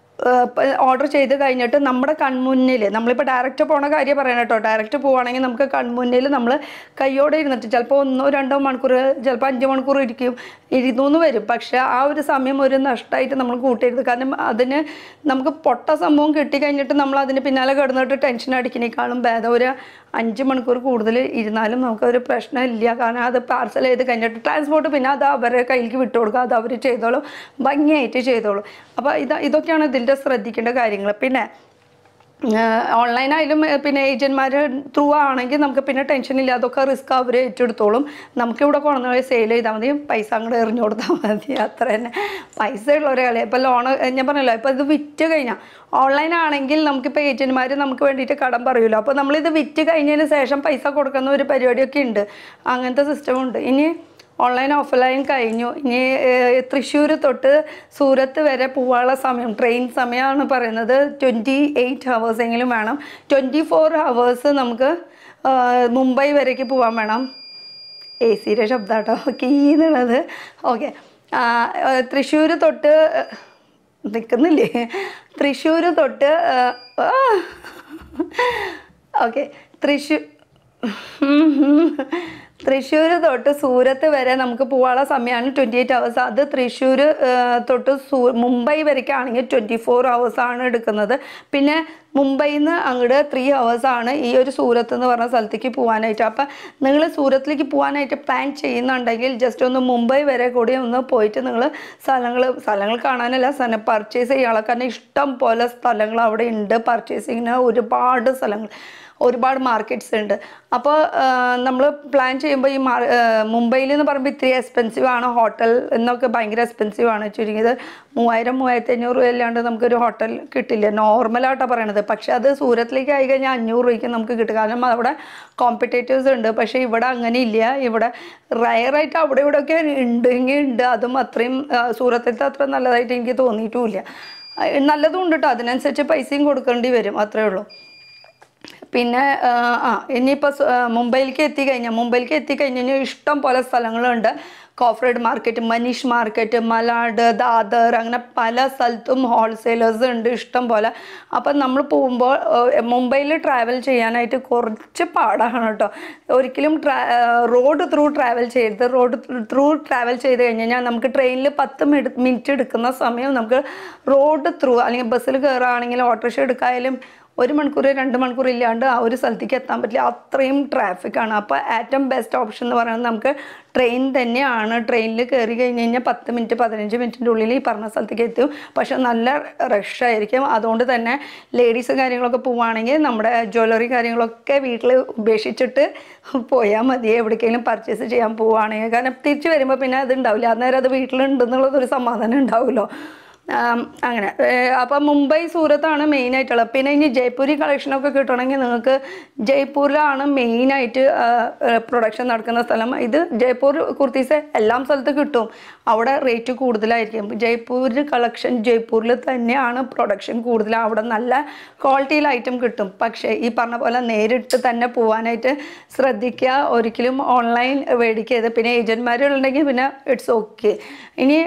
ഓർഡർ ചെയ്ത് കഴിഞ്ഞിട്ട് നമ്മുടെ കൺമുന്നിൽ നമ്മളിപ്പോൾ ഡയറക്റ്റ് പോണ കാര്യം പറയണം കേട്ടോ. ഡയറക്റ്റ് പോവുകയാണെങ്കിൽ നമുക്ക് കൺമുന്നിൽ നമ്മൾ കയ്യോടെ ഇരുന്നിട്ട് ചിലപ്പോൾ 1-2 മണിക്കൂർ ചിലപ്പോൾ 5 മണിക്കൂർ ഇരുന്നൂന്ന് വരും. പക്ഷേ ആ ഒരു സമയം ഒരു നഷ്ടമായിട്ട് നമ്മൾ കൂട്ടരുത്. കാരണം അതിന് നമുക്ക് പൊട്ട സംഭവം കിട്ടിക്കഴിഞ്ഞിട്ട് നമ്മൾ അതിന് പിന്നാലെ കിടന്നിട്ട് ടെൻഷൻ അടിക്കുന്നേക്കാളും ഭേദം ഒരു 5 മണിക്കൂർ കൂടുതൽ ഇരുന്നാലും നമുക്കൊരു പ്രശ്നമില്ല. കാരണം അത് പാർസൽ ചെയ്ത് കഴിഞ്ഞിട്ട് ട്രാൻസ്പോർട്ട് പിന്നെ അത് അവരുടെ കയ്യിലേക്ക് വിട്ടു കൊടുക്കുക, അത് അവർ ചെയ്തോളും, ഭംഗിയായിട്ട് ചെയ്തോളും. അപ്പോൾ ഇതൊക്കെയാണ് ഇതിൻ്റെ ശ്രദ്ധിക്കേണ്ട കാര്യങ്ങൾ. പിന്നെ ഓൺലൈനായാലും പിന്നെ ഏജന്റുമാർ ത്രൂ ആണെങ്കിൽ നമുക്ക് പിന്നെ ടെൻഷനില്ല, അതൊക്കെ റിസ്ക് അവർ ഏറ്റെടുത്തോളും. നമുക്കിവിടെ കൊണ്ടുവന്ന് സെയിൽ ചെയ്താൽ മതി, പൈസ അങ്ങോട്ട് എറിഞ്ഞു കൊടുത്താൽ മതി, അത്ര തന്നെ. പൈസ ഉള്ളൊരു കളി. ഇപ്പോൾ ലോണ് ഞാൻ പറഞ്ഞല്ലോ, ഇപ്പോൾ ഇത് വിറ്റ് കഴിഞ്ഞാൽ ഓൺലൈൻ ആണെങ്കിൽ നമുക്കിപ്പോൾ ഏജന്റുമാർ നമുക്ക് വേണ്ടിയിട്ട് കടം പറയുമല്ലോ. അപ്പോൾ നമ്മളിത് വിറ്റ് കഴിഞ്ഞതിന് ശേഷം പൈസ കൊടുക്കുന്ന ഒരു പരിപാടിയൊക്കെ ഉണ്ട്, അങ്ങനത്തെ സിസ്റ്റമുണ്ട്. ഇനി ഓൺലൈൻ ഓഫ്ലൈൻ കഴിഞ്ഞു. ഇനി തൃശ്ശൂർ തൊട്ട് സൂറത്ത് വരെ പോകാനുള്ള സമയം, ട്രെയിൻ സമയമാണ് പറയുന്നത് 28 hours എങ്കിലും വേണം. 24 hours നമുക്ക് മുംബൈ വരേക്ക് പോകാൻ വേണം. AC-യുടെ ശബ്ദം കേട്ടോ കീന്നുള്ളത്. ഓക്കെ, തൃശ്ശൂർ തൊട്ട് നിൽക്കുന്നില്ലേ, തൃശ്ശൂർ തൊട്ട് ഓക്കെ തൃശ്ശൂർ തൊട്ട് സൂരത്ത് വരെ നമുക്ക് പോകാനുള്ള സമയമാണ് 28 hours. അത് തൃശ്ശൂർ തൊട്ട് മുംബൈ വരയ്ക്കാണെങ്കിൽ 24 hours ആണ് എടുക്കുന്നത്. പിന്നെ മുംബൈയിൽ നിന്ന് അങ്ങോട്ട് 3 hours ആണ് ഈ ഒരു സൂരത്ത് എന്ന് പറഞ്ഞ സ്ഥലത്തേക്ക് പോകാനായിട്ട്. അപ്പം നിങ്ങൾ സൂരത്തിലേക്ക് പോകാനായിട്ട് പ്ലാൻ ചെയ്യുന്നുണ്ടെങ്കിൽ ജസ്റ്റ് ഒന്ന് മുംബൈ വരെ കൂടി ഒന്ന് പോയിട്ട് നിങ്ങൾ സ്ഥലങ്ങൾ കാണാനല്ല, സ്ഥലം പർച്ചേസ് ചെയ്യാനുള്ള, കാരണം ഇഷ്ടം പോലെ സ്ഥലങ്ങൾ അവിടെ ഉണ്ട് പർച്ചേസിങ്ങിന്. ഒരുപാട് സ്ഥലങ്ങൾ, ഒരുപാട് മാർക്കറ്റ്സ് ഉണ്ട്. അപ്പോൾ നമ്മൾ പ്ലാൻ ചെയ്യുമ്പോൾ ഈ മുംബൈയിൽ എന്ന് പറയുമ്പോൾ ഇത്തിരി എക്സ്പെൻസീവ് ആണ്. ഹോട്ടൽ എന്നൊക്കെ ഭയങ്കര എക്സ്പെൻസീവ് ആണ്. ചുരുങ്ങിയത് 3000-3500 അല്ലാണ്ട് നമുക്കൊരു ഹോട്ടൽ കിട്ടില്ല, നോർമലായിട്ടാണ് പറയണത്. പക്ഷേ അത് സൂരത്തിലേക്ക് ആയി കഴിഞ്ഞാൽ 500 രൂപയ്ക്ക് നമുക്ക് കിട്ടും. കാരണം അവിടെ കോമ്പറ്റേറ്റീവ്സ് ഉണ്ട്. പക്ഷേ ഇവിടെ അങ്ങനെ ഇല്ല. ഇവിടെ റയറായിട്ട് അവിടെ ഇവിടെയൊക്കെ ഉണ്ടെങ്കിൽ ഉണ്ട്. അതും അത്രയും സൂറത്തിലത്തെ അത്ര നല്ലതായിട്ട് എനിക്ക് തോന്നിയിട്ടുമില്ല. നല്ലതും ഉണ്ട് കേട്ടോ, അതിനനുസരിച്ച് പൈസയും കൊടുക്കേണ്ടി വരും, അത്രേ ഉള്ളൂ. പിന്നെ ഇനിയിപ്പോൾ മുംബൈയിലേക്ക് എത്തിക്കഴിഞ്ഞാൽ ഇഷ്ടം പോലെ സ്ഥലങ്ങളുണ്ട്. Crawford market, Manish market, Malad, Dadar, അങ്ങനെ പല സ്ഥലത്തും ഹോൾസെയിലേഴ്സ് ഉണ്ട് ഇഷ്ടം പോലെ. അപ്പം നമ്മൾ പോകുമ്പോൾ മുംബൈയിൽ ട്രാവൽ ചെയ്യാനായിട്ട് കുറച്ച് പാടാണ് കേട്ടോ. ഒരിക്കലും റോഡ് ത്രൂ ട്രാവൽ ചെയ്യരുത്. റോഡ് ത്രൂ ട്രാവൽ ചെയ്ത് കഴിഞ്ഞാൽ നമുക്ക് ട്രെയിനിൽ 10 മിനിറ്റ് എടുക്കുന്ന സമയം നമുക്ക് റോഡ് ത്രൂ അല്ലെങ്കിൽ ബസ്സിൽ കയറുകയാണെങ്കിൽ ഓട്ടോറിക്ഷ എടുക്കായാലും 1 മണിക്കൂർ 2 മണിക്കൂർ ഇല്ലാണ്ട് ആ ഒരു സ്ഥലത്തേക്ക് എത്താൻ പറ്റില്ല, അത്രയും ട്രാഫിക്കാണ്. അപ്പോൾ ഏറ്റവും ബെസ്റ്റ് ഓപ്ഷൻ എന്ന് പറയുന്നത് നമുക്ക് ട്രെയിൻ തന്നെയാണ്. ട്രെയിനിൽ കയറി കഴിഞ്ഞ് കഴിഞ്ഞാൽ 10 മിനിറ്റ് 15 മിനിറ്റിൻ്റെ ഉള്ളിൽ ഈ പറഞ്ഞ സ്ഥലത്തേക്ക് എത്തും. പക്ഷെ നല്ല റഷായിരിക്കും. അതുകൊണ്ട് തന്നെ ലേഡീസ് കാര്യങ്ങളൊക്കെ പോവുകയാണെങ്കിൽ നമ്മുടെ ജ്വല്ലറി കാര്യങ്ങളൊക്കെ വീട്ടിൽ ഉപേക്ഷിച്ചിട്ട് പോയാൽ മതി, എവിടേക്കെങ്കിലും പർച്ചേസ് ചെയ്യാൻ പോവുകയാണെങ്കിൽ. കാരണം തിരിച്ച് വരുമ്പോൾ പിന്നെ അത് ഉണ്ടാവില്ല, അന്നേരം അത് വീട്ടിലുണ്ടെന്നുള്ളതൊരു സമാധാനം ഉണ്ടാവുമല്ലോ. അങ്ങനെ അപ്പം മുംബൈ സൂറത്താണ് മെയിനായിട്ടുള്ളത്. പിന്നെ ഇനി ജയ്പൂരി കളക്ഷനൊക്കെ കിട്ടണമെങ്കിൽ നിങ്ങൾക്ക് ജയ്പൂരിലാണ് മെയിനായിട്ട് പ്രൊഡക്ഷൻ നടക്കുന്ന സ്ഥലം. ഇത് ജയ്പൂർ കുർത്തീസ് എല്ലാം സ്ഥലത്ത് കിട്ടും, അവിടെ റേറ്റ് കൂടുതലായിരിക്കും. ജയ്പൂർ കളക്ഷൻ ജയ്പൂരിൽ തന്നെയാണ് പ്രൊഡക്ഷൻ കൂടുതൽ, അവിടെ നല്ല ക്വാളിറ്റിയിൽ ഐറ്റം കിട്ടും. പക്ഷേ ഈ പറഞ്ഞ പോലെ നേരിട്ട് തന്നെ പോകാനായിട്ട് ശ്രദ്ധിക്കുക, ഒരിക്കലും ഓൺലൈൻ മേടിക്കരുത്. പിന്നെ ഏജന്റുമാരുണ്ടെങ്കിൽ പിന്നെ ഇറ്റ്സ് ഓക്കെ. ഇനി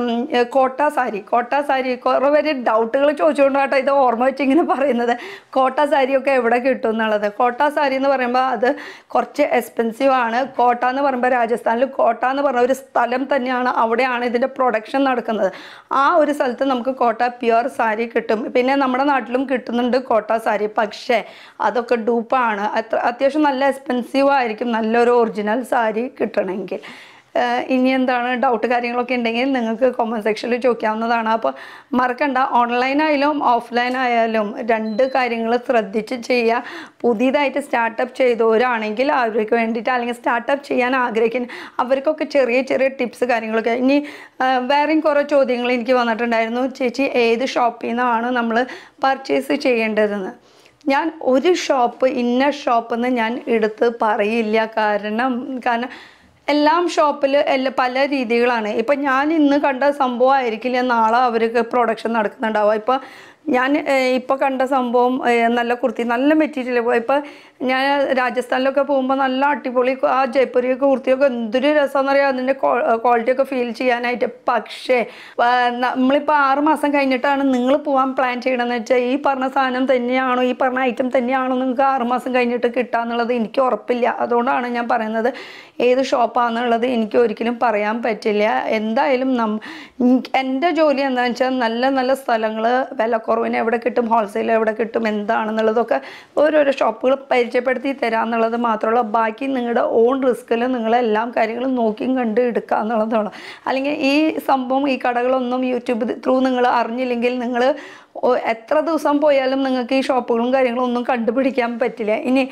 കോട്ട സാരി കുറേ പേര് ഡൗട്ടുകൾ ചോദിച്ചുകൊണ്ടാട്ടോ ഇത് ഓർമ്മ വെച്ച് ഇങ്ങനെ പറയുന്നത്. കോട്ട സാരിയൊക്കെ എവിടെ കിട്ടും എന്നുള്ളത്. കോട്ട സാരി എന്ന് പറയുമ്പോൾ അത് കുറച്ച് എക്സ്പെൻസീവ് ആണ്. കോട്ട എന്ന് പറയുമ്പോൾ രാജസ്ഥാനിൽ കോട്ട എന്ന് പറഞ്ഞ ഒരു സ്ഥലം തന്നെയാണ്, അവിടെയാണ് ഇതിൻ്റെ പ്രൊഡക്ഷൻ നടക്കുന്നത്. ആ ഒരു സ്ഥലത്ത് നമുക്ക് കോട്ട പ്യുവർ സാരി കിട്ടും. പിന്നെ നമ്മുടെ നാട്ടിലും കിട്ടുന്നുണ്ട് കോട്ട സാരി, പക്ഷേ അതൊക്കെ ഡൂപ്പാണ്. അത്യാവശ്യം നല്ല എക്സ്പെൻസീവ് ആയിരിക്കും നല്ലൊരു ഒറിജിനൽ സാരി കിട്ടണമെങ്കിൽ. ഇനി എന്താണ് ഡൗട്ട് കാര്യങ്ങളൊക്കെ ഉണ്ടെങ്കിൽ നിങ്ങൾക്ക് കമൻറ്റ് സെക്ഷനിൽ ചോദിക്കാവുന്നതാണ്. അപ്പോൾ മറക്കണ്ട, ഓൺലൈനായാലും ഓഫ്ലൈൻ ആയാലും 2 കാര്യങ്ങൾ ശ്രദ്ധിച്ച് ചെയ്യുക. പുതിയതായിട്ട് സ്റ്റാർട്ടപ്പ് ചെയ്തവരാണെങ്കിൽ അവർക്ക് വേണ്ടിയിട്ട്, അല്ലെങ്കിൽ സ്റ്റാർട്ടപ്പ് ചെയ്യാൻ ആഗ്രഹിക്കുന്ന അവർക്കൊക്കെ ചെറിയ ചെറിയ ടിപ്സ് കാര്യങ്ങളൊക്കെ. ഇനി വേറെയും കുറേ ചോദ്യങ്ങൾ എനിക്ക് വന്നിട്ടുണ്ടായിരുന്നു. ചേച്ചി ഏത് ഷോപ്പിൽ നിന്നാണ് നമ്മൾ പർച്ചേസ് ചെയ്യേണ്ടതെന്ന്. ഞാൻ ഒരു ഷോപ്പ് ഇന്ന ഷോപ്പെന്ന് ഞാൻ എടുത്ത് പറയില്ല. കാരണം എല്ലാം ഷോപ്പിൽ പല രീതികളാണ്. ഇപ്പം ഞാൻ ഇന്ന് കണ്ട സംഭവമായിരിക്കില്ല നാളെ അവർക്ക് പ്രൊഡക്ഷൻ നടക്കുന്നുണ്ടാവുക. ഇപ്പം ഞാൻ ഇപ്പോൾ കണ്ട സംഭവം നല്ല കുർത്തി, നല്ല മെറ്റീരിയൽ. ഇപ്പോൾ ഞാൻ രാജസ്ഥാനിലൊക്കെ പോകുമ്പോൾ നല്ല അടിപൊളി ആ ജയ്പൂരിയൊക്കെ കുർത്തിയൊക്കെ എന്തൊരു രസമെന്ന് അറിയാം, അതിൻ്റെ ക്വാളിറ്റിയൊക്കെ ഫീൽ ചെയ്യാനായിട്ട്. പക്ഷേ നമ്മളിപ്പോൾ 6 മാസം കഴിഞ്ഞിട്ടാണ് നിങ്ങൾ പോകാൻ പ്ലാൻ ചെയ്യണമെന്ന് വെച്ചാൽ ഈ പറഞ്ഞ സാധനം തന്നെയാണോ, ഈ പറഞ്ഞ ഐറ്റം തന്നെയാണോ നിങ്ങൾക്ക് 6 മാസം കഴിഞ്ഞിട്ട് കിട്ടാന്നുള്ളത് എനിക്ക് ഉറപ്പില്ല. അതുകൊണ്ടാണ് ഞാൻ പറയുന്നത് ഏത് ഷോപ്പാണെന്നുള്ളത് എനിക്ക് ഒരിക്കലും പറയാൻ പറ്റില്ല. എന്തായാലും എൻ്റെ ജോലി എന്താണെന്ന് വെച്ചാൽ നല്ല നല്ല സ്ഥലങ്ങൾ, വിലക്കുറവിന് എവിടെ കിട്ടും, ഹോൾസെയിൽ എവിടെ കിട്ടും, എന്താണെന്നുള്ളതൊക്കെ ഓരോരോ ഷോപ്പുകൾ പരിചയപ്പെടുത്തി തരാമെന്നുള്ളത് മാത്രമല്ല. ബാക്കി നിങ്ങളുടെ ഓൺ റിസ്കിൽ നിങ്ങളെല്ലാം കാര്യങ്ങളും നോക്കിയും കണ്ട് എടുക്കുക എന്നുള്ളതാണ്. അല്ലെങ്കിൽ ഈ സംഭവം ഈ കടകളൊന്നും യൂട്യൂബ് ത്രൂ നിങ്ങൾ അറിഞ്ഞില്ലെങ്കിൽ നിങ്ങൾ എത്ര ദിവസം പോയാലും നിങ്ങൾക്ക് ഈ ഷോപ്പുകളും കാര്യങ്ങളും ഒന്നും കണ്ടുപിടിക്കാൻ പറ്റില്ല. ഇനി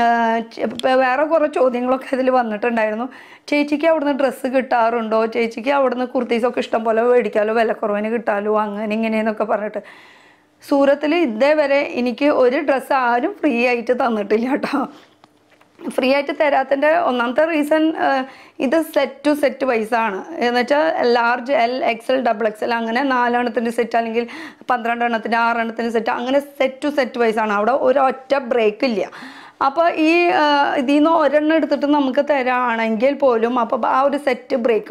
വേറെ കുറേ ചോദ്യങ്ങളൊക്കെ ഇതിൽ വന്നിട്ടുണ്ടായിരുന്നു. ചേച്ചിക്ക് അവിടുന്ന് ഡ്രസ്സ് കിട്ടാറുണ്ടോ, ചേച്ചിക്ക് അവിടുന്ന് കുർത്തീസൊക്കെ ഇഷ്ടം പോലെ മേടിക്കാമല്ലോ, വിലക്കുറവിന് കിട്ടാമല്ലോ, അങ്ങനെ ഇങ്ങനെയെന്നൊക്കെ പറഞ്ഞിട്ട്. സൂറത്തിൽ ഇതേവരെ എനിക്ക് ഒരു ഡ്രസ്സ് ആരും ഫ്രീ ആയിട്ട് തന്നിട്ടില്ല കേട്ടോ. ഫ്രീ ആയിട്ട് തരാത്തതിൻ്റെ ഒന്നാമത്തെ റീസൺ ഇത് സെറ്റ് ടു സെറ്റ് വൈസാണ്. എന്ന് വെച്ചാൽ ലാർജ്, എൽ, XL, XXL അങ്ങനെ 4 എണ്ണത്തിൻ്റെ സെറ്റ്, അല്ലെങ്കിൽ 12 എണ്ണത്തിൻ്റെ 6 എണ്ണത്തിൻ്റെ സെറ്റ്, അങ്ങനെ സെറ്റ് ടു സെറ്റ് വൈസാണ്. അവിടെ ഒരൊറ്റ ബ്രേക്ക് ഇല്ല. അപ്പോൾ ഈ ഇതിൽ നിന്ന് ഒരെണ്ണം എടുത്തിട്ട് നമുക്ക് തരാണെങ്കിൽ പോലും അപ്പോൾ ആ ഒരു സെറ്റ് ബ്രേക്ക് ആവും.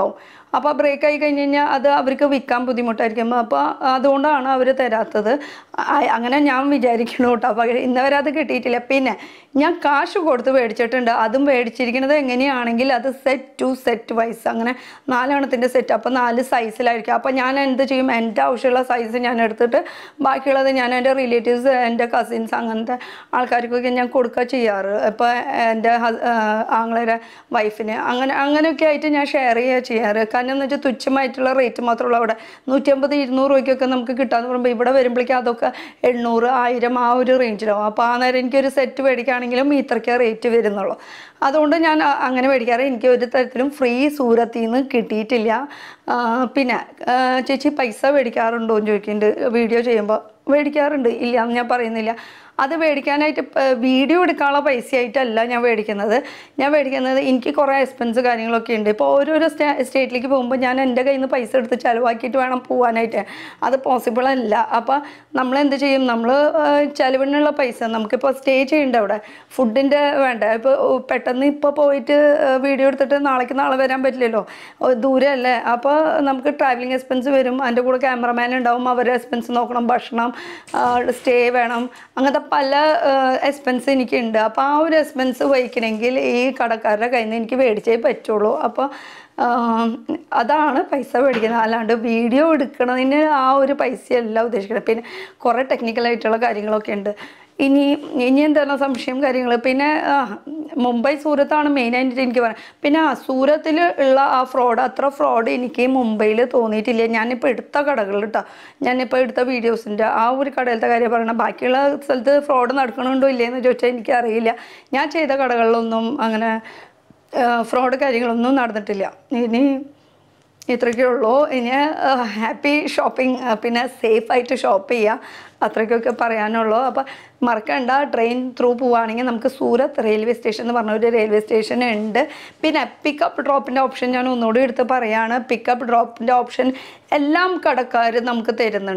അപ്പോൾ ബ്രേക്ക് ആയി കഴിഞ്ഞ് കഴിഞ്ഞാൽ അത് അവർക്ക് വിൽക്കാൻ ബുദ്ധിമുട്ടായിരിക്കും. അപ്പോൾ അതുകൊണ്ടാണ് അവർ തരാത്തത്. അങ്ങനെ ഞാൻ വിചാരിക്കണം കേട്ടോ. അപ്പോൾ ഇന്നവരെ അത് കിട്ടിയിട്ടില്ല. പിന്നെ ഞാൻ കാശ് കൊടുത്ത് മേടിച്ചിട്ടുണ്ട്. അതും മേടിച്ചിരിക്കുന്നത് എങ്ങനെയാണെങ്കിൽ അത് സെറ്റ് ടു സെറ്റ് വൈസ്, അങ്ങനെ 4 എണ്ണത്തിൻ്റെ സെറ്റ്. അപ്പോൾ 4 സൈസിലായിരിക്കും. അപ്പോൾ ഞാൻ എന്ത് ചെയ്യും, എൻ്റെ ആവശ്യമുള്ള സൈസ് ഞാൻ എടുത്തിട്ട് ബാക്കിയുള്ളത് ഞാൻ എൻ്റെ റിലേറ്റീവ്സ്, എൻ്റെ കസിൻസ്, അങ്ങനത്തെ ആൾക്കാർക്കൊക്കെ ഞാൻ കൊടുക്കുക ചെയ്യാറ്. ഇപ്പോൾ എൻ്റെ ആങ്ങളയുടെ വൈഫിന് അങ്ങനെയൊക്കെ ആയിട്ട് ഞാൻ ഷെയർ ചെയ്യുക ചെയ്യാറ്. കാരണം എന്ന് വെച്ചാൽ തുച്ഛമായിട്ടുള്ള റേറ്റ് മാത്രമുള്ള അവിടെ 150-200 രൂപയ്ക്കൊക്കെ നമുക്ക് കിട്ടാമെന്ന് പറയുമ്പോൾ ഇവിടെ വരുമ്പോഴേക്കും അതൊക്കെ 800, 1000 ആ ഒരു റേഞ്ചിലാവും. അപ്പോൾ ആ നേരം എനിക്കൊരു സെറ്റ് മേടിക്കുകയാണെങ്കിലും ഇത്രയ്ക്ക് റേറ്റ് വരുന്നുള്ളൂ. അതുകൊണ്ട് ഞാൻ അങ്ങനെ മേടിക്കാറ്. എനിക്ക് ഒരു തരത്തിലും ഫ്രീ സൂരത്തിൽ നിന്ന് കിട്ടിയിട്ടില്ല. പിന്നെ ചേച്ചി പൈസ മേടിക്കാറുണ്ടോ എന്ന് ചോദിക്കുന്നുണ്ട് വീഡിയോ ചെയ്യുമ്പോൾ. മേടിക്കാറുണ്ട്, ഇല്ല എന്ന് ഞാൻ പറയുന്നില്ല. അത് മേടിക്കാനായിട്ട് വീഡിയോ എടുക്കാനുള്ള പൈസയായിട്ടല്ല ഞാൻ മേടിക്കുന്നത്. എനിക്ക് കുറേ എക്സ്പെൻസ് കാര്യങ്ങളൊക്കെ ഉണ്ട്. ഇപ്പോൾ ഓരോരോ സ്റ്റേറ്റിലേക്ക് പോകുമ്പോൾ ഞാൻ എൻ്റെ കയ്യിൽ നിന്ന് പൈസ എടുത്ത് ചിലവാക്കിയിട്ട് വേണം പോകാനായിട്ട്. അത് പോസിബിൾ അല്ല. അപ്പോൾ നമ്മളെന്ത് ചെയ്യും, നമ്മൾ ചിലവിനുള്ള പൈസ നമുക്കിപ്പോൾ സ്റ്റേ ചെയ്യേണ്ട അവിടെ ഫുഡിൻ്റെ വേണ്ട. ഇപ്പോൾ പെട്ടെന്ന് ഇപ്പോൾ പോയിട്ട് വീഡിയോ എടുത്തിട്ട് നാളെ വരാൻ പറ്റില്ലല്ലോ, ദൂരമല്ലേ. അപ്പോൾ നമുക്ക് ട്രാവലിംഗ് എക്സ്പെൻസ് വരും. അതിൻ്റെ കൂടെ ക്യാമറമാൻ ഉണ്ടാവും, അവരുടെ എക്സ്പെൻസ് നോക്കണം, ഭക്ഷണം, സ്റ്റേ വേണം, അങ്ങനത്തെ പല എക്സ്പെൻസ് എനിക്കുണ്ട്. അപ്പോൾ ആ ഒരു എക്സ്പെൻസ് വഹിക്കണമെങ്കിൽ ഈ കടക്കാരുടെ കയ്യിൽ നിന്ന് എനിക്ക് മേടിച്ചേ പറ്റുള്ളൂ. അപ്പോൾ അതാണ് പൈസ മേടിക്കുന്നത്. അല്ലാണ്ട് വീഡിയോ എടുക്കണതിന് ആ ഒരു പൈസയല്ല ഉദ്ദേശിക്കുന്നത്. പിന്നെ കുറേ ടെക്നിക്കലായിട്ടുള്ള കാര്യങ്ങളൊക്കെ ഉണ്ട്. ഇനി എന്താണ് സംശയം കാര്യങ്ങൾ. പിന്നെ മുംബൈ സൂറത്താണ് മെയിനായിട്ട് എനിക്ക് പറയാം. പിന്നെ സൂറത്തിൽ ഉള്ള ആ ഫ്രോഡ്, അത്ര ഫ്രോഡ് എനിക്ക് മുംബൈയിൽ തോന്നിയിട്ടില്ല. ഞാനിപ്പോൾ എടുത്ത കടകൾ കേട്ടോ, ഞാനിപ്പോൾ എടുത്ത വീഡിയോസിൻ്റെ ആ ഒരു കടയിലത്തെ കാര്യം പറയണം. ബാക്കിയുള്ള സ്ഥലത്ത് ഫ്രോഡ് നടക്കണുണ്ടോ ഇല്ലയെന്ന് ചോദിച്ചാൽ എനിക്കറിയില്ല. ഞാൻ ചെയ്ത കടകളിലൊന്നും അങ്ങനെ ഫ്രോഡ് കാര്യങ്ങളൊന്നും നടന്നിട്ടില്ല. ഇനി ഇത്രയൊക്കെ ഉള്ളൂ. ഇനി ഹാപ്പി ഷോപ്പിംഗ്, പിന്നെ സേഫായിട്ട് ഷോപ്പ് ചെയ്യുക, അത്രയ്ക്കൊക്കെ പറയാനുള്ളൂ. അപ്പോൾ മറക്കണ്ട, ട്രെയിൻ ത്രൂ പോവുകയാണെങ്കിൽ നമുക്ക് സൂറത്ത് റെയിൽവേ സ്റ്റേഷൻ എന്ന് പറഞ്ഞ ഒരു റെയിൽവേ സ്റ്റേഷൻ ഉണ്ട്. പിന്നെ പിക്കപ്പ് ഡ്രോപ്പിൻ്റെ ഓപ്ഷൻ ഞാൻ ഒന്നുകൂടി എടുത്ത് പറയുകയാണ്. പിക്കപ്പ് ഡ്രോപ്പിൻ്റെ ഓപ്ഷൻ എല്ലാം കടക്കാർ നമുക്ക്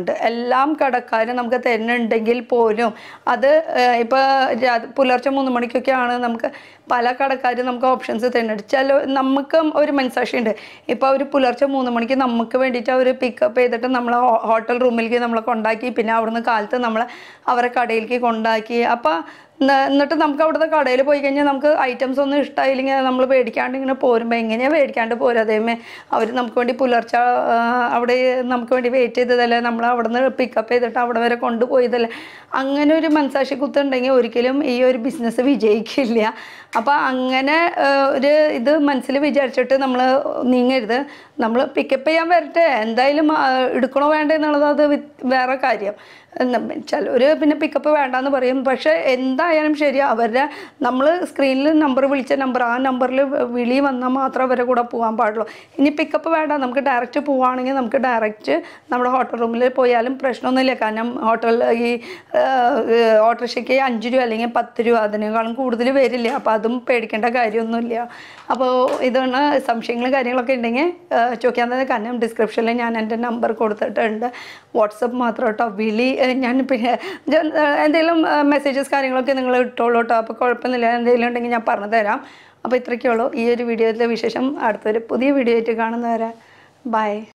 തരുന്നുണ്ടെങ്കിൽ പോലും അത് ഇപ്പോൾ പുലർച്ചെ 3 മണിക്കൊക്കെയാണ് നമുക്ക് പല കടക്കാർ നമുക്ക് ഓപ്ഷൻസ് തരുന്നുണ്ട്. നമുക്ക് ഒരു മനസാക്ഷിയുണ്ട്. ഇപ്പോൾ ഒരു പുലർച്ചെ 3 മണിക്ക് നമുക്ക് വേണ്ടിയിട്ട് അവർ പിക്കപ്പ് ചെയ്തിട്ട് നമ്മളെ ഹോട്ടൽ റൂമിലേക്ക് നമ്മളെ കൊണ്ടാക്കി, പിന്നെ അവിടുന്ന് കാലത്ത് നമ്മളെ അവരെ കടയിലേക്ക് കൊണ്ടാക്കി. അപ്പോൾ എന്നിട്ട് നമുക്ക് അവിടുത്തെ കടയിൽ പോയി കഴിഞ്ഞാൽ നമുക്ക് ഐറ്റംസ് ഒന്നും ഇഷ്ടമായില്ലെങ്കിൽ നമ്മൾ മേടിക്കാണ്ട് ഇങ്ങനെ പോരുമ്പോൾ എങ്ങനെയാണ് മേടിക്കാണ്ട് പോരും. അതേമേ അവർ നമുക്ക് വേണ്ടി പുലർച്ചെ അവിടെ നമുക്ക് വേണ്ടി വെയിറ്റ് ചെയ്തതല്ലേ, നമ്മൾ അവിടെ നിന്ന് പിക്കപ്പ് ചെയ്തിട്ട് അവിടെ വരെ കൊണ്ടുപോയതല്ലേ. അങ്ങനെ ഒരു മനസാക്ഷി കുത്തുണ്ടെങ്കിൽ ഒരിക്കലും ഈ ഒരു ബിസിനസ് വിജയിക്കില്ല. അപ്പോൾ അങ്ങനെ ഒരു ഇത് മനസ്സിൽ വിചാരിച്ചിട്ട് നമ്മൾ നീങ്ങരുത്. നമ്മൾ പിക്കപ്പ് ചെയ്യാൻ വരട്ടെ, എന്തായാലും എടുക്കണോ വേണ്ട എന്നുള്ളത് അത് വേറെ കാര്യം. ചിലർ പിന്നെ പിക്കപ്പ് വേണ്ടാന്ന് പറയും. പക്ഷേ എന്തായാലും ശരി, അവരുടെ നമ്മൾ സ്ക്രീനിൽ നമ്പർ വിളിച്ച നമ്പർ, ആ നമ്പറിൽ വിളി വന്നാൽ മാത്രം അവരെ കൂടെ പോകാൻ പാടുള്ളൂ. ഇനി പിക്കപ്പ് വേണ്ട, നമുക്ക് ഡയറക്റ്റ് പോവുകയാണെങ്കിൽ നമുക്ക് ഡയറക്റ്റ് നമ്മുടെ ഹോട്ടൽ റൂമിൽ പോയാലും പ്രശ്നമൊന്നുമില്ല. കാരണം ഈ ഓട്ടോറിക്ഷയ്ക്ക് 5 രൂപ അല്ലെങ്കിൽ 10 രൂപ, അതിനേക്കാളും കൂടുതൽ വരില്ല. അപ്പോൾ അതും പേടിക്കേണ്ട കാര്യമൊന്നുമില്ല. അപ്പോൾ ഇതാണ് സംശയങ്ങളും കാര്യങ്ങളൊക്കെ ഉണ്ടെങ്കിൽ ചോദിക്കാൻ തന്നെ. കാരണം ഡിസ്ക്രിപ്ഷനിൽ ഞാൻ എൻ്റെ നമ്പർ കൊടുത്തിട്ടുണ്ട്. വാട്സപ്പ് മാത്രം കേട്ടോ, വിളി ഞാൻ പിന്നെ എന്തെങ്കിലും മെസ്സേജസ് കാര്യങ്ങളൊക്കെ നിങ്ങൾ ഇട്ടോളൂ കേട്ടോ. അപ്പോൾ കുഴപ്പമൊന്നുമില്ല, എന്തെങ്കിലും ഉണ്ടെങ്കിൽ ഞാൻ പറഞ്ഞു തരാം. അപ്പോൾ ഇത്രയൊക്കെ ഉള്ളൂ ഈ ഒരു വീഡിയോയിലെ വിശേഷം. അടുത്തൊരു പുതിയ വീഡിയോ ആയിട്ട് കാണുന്നവരെ ബൈ.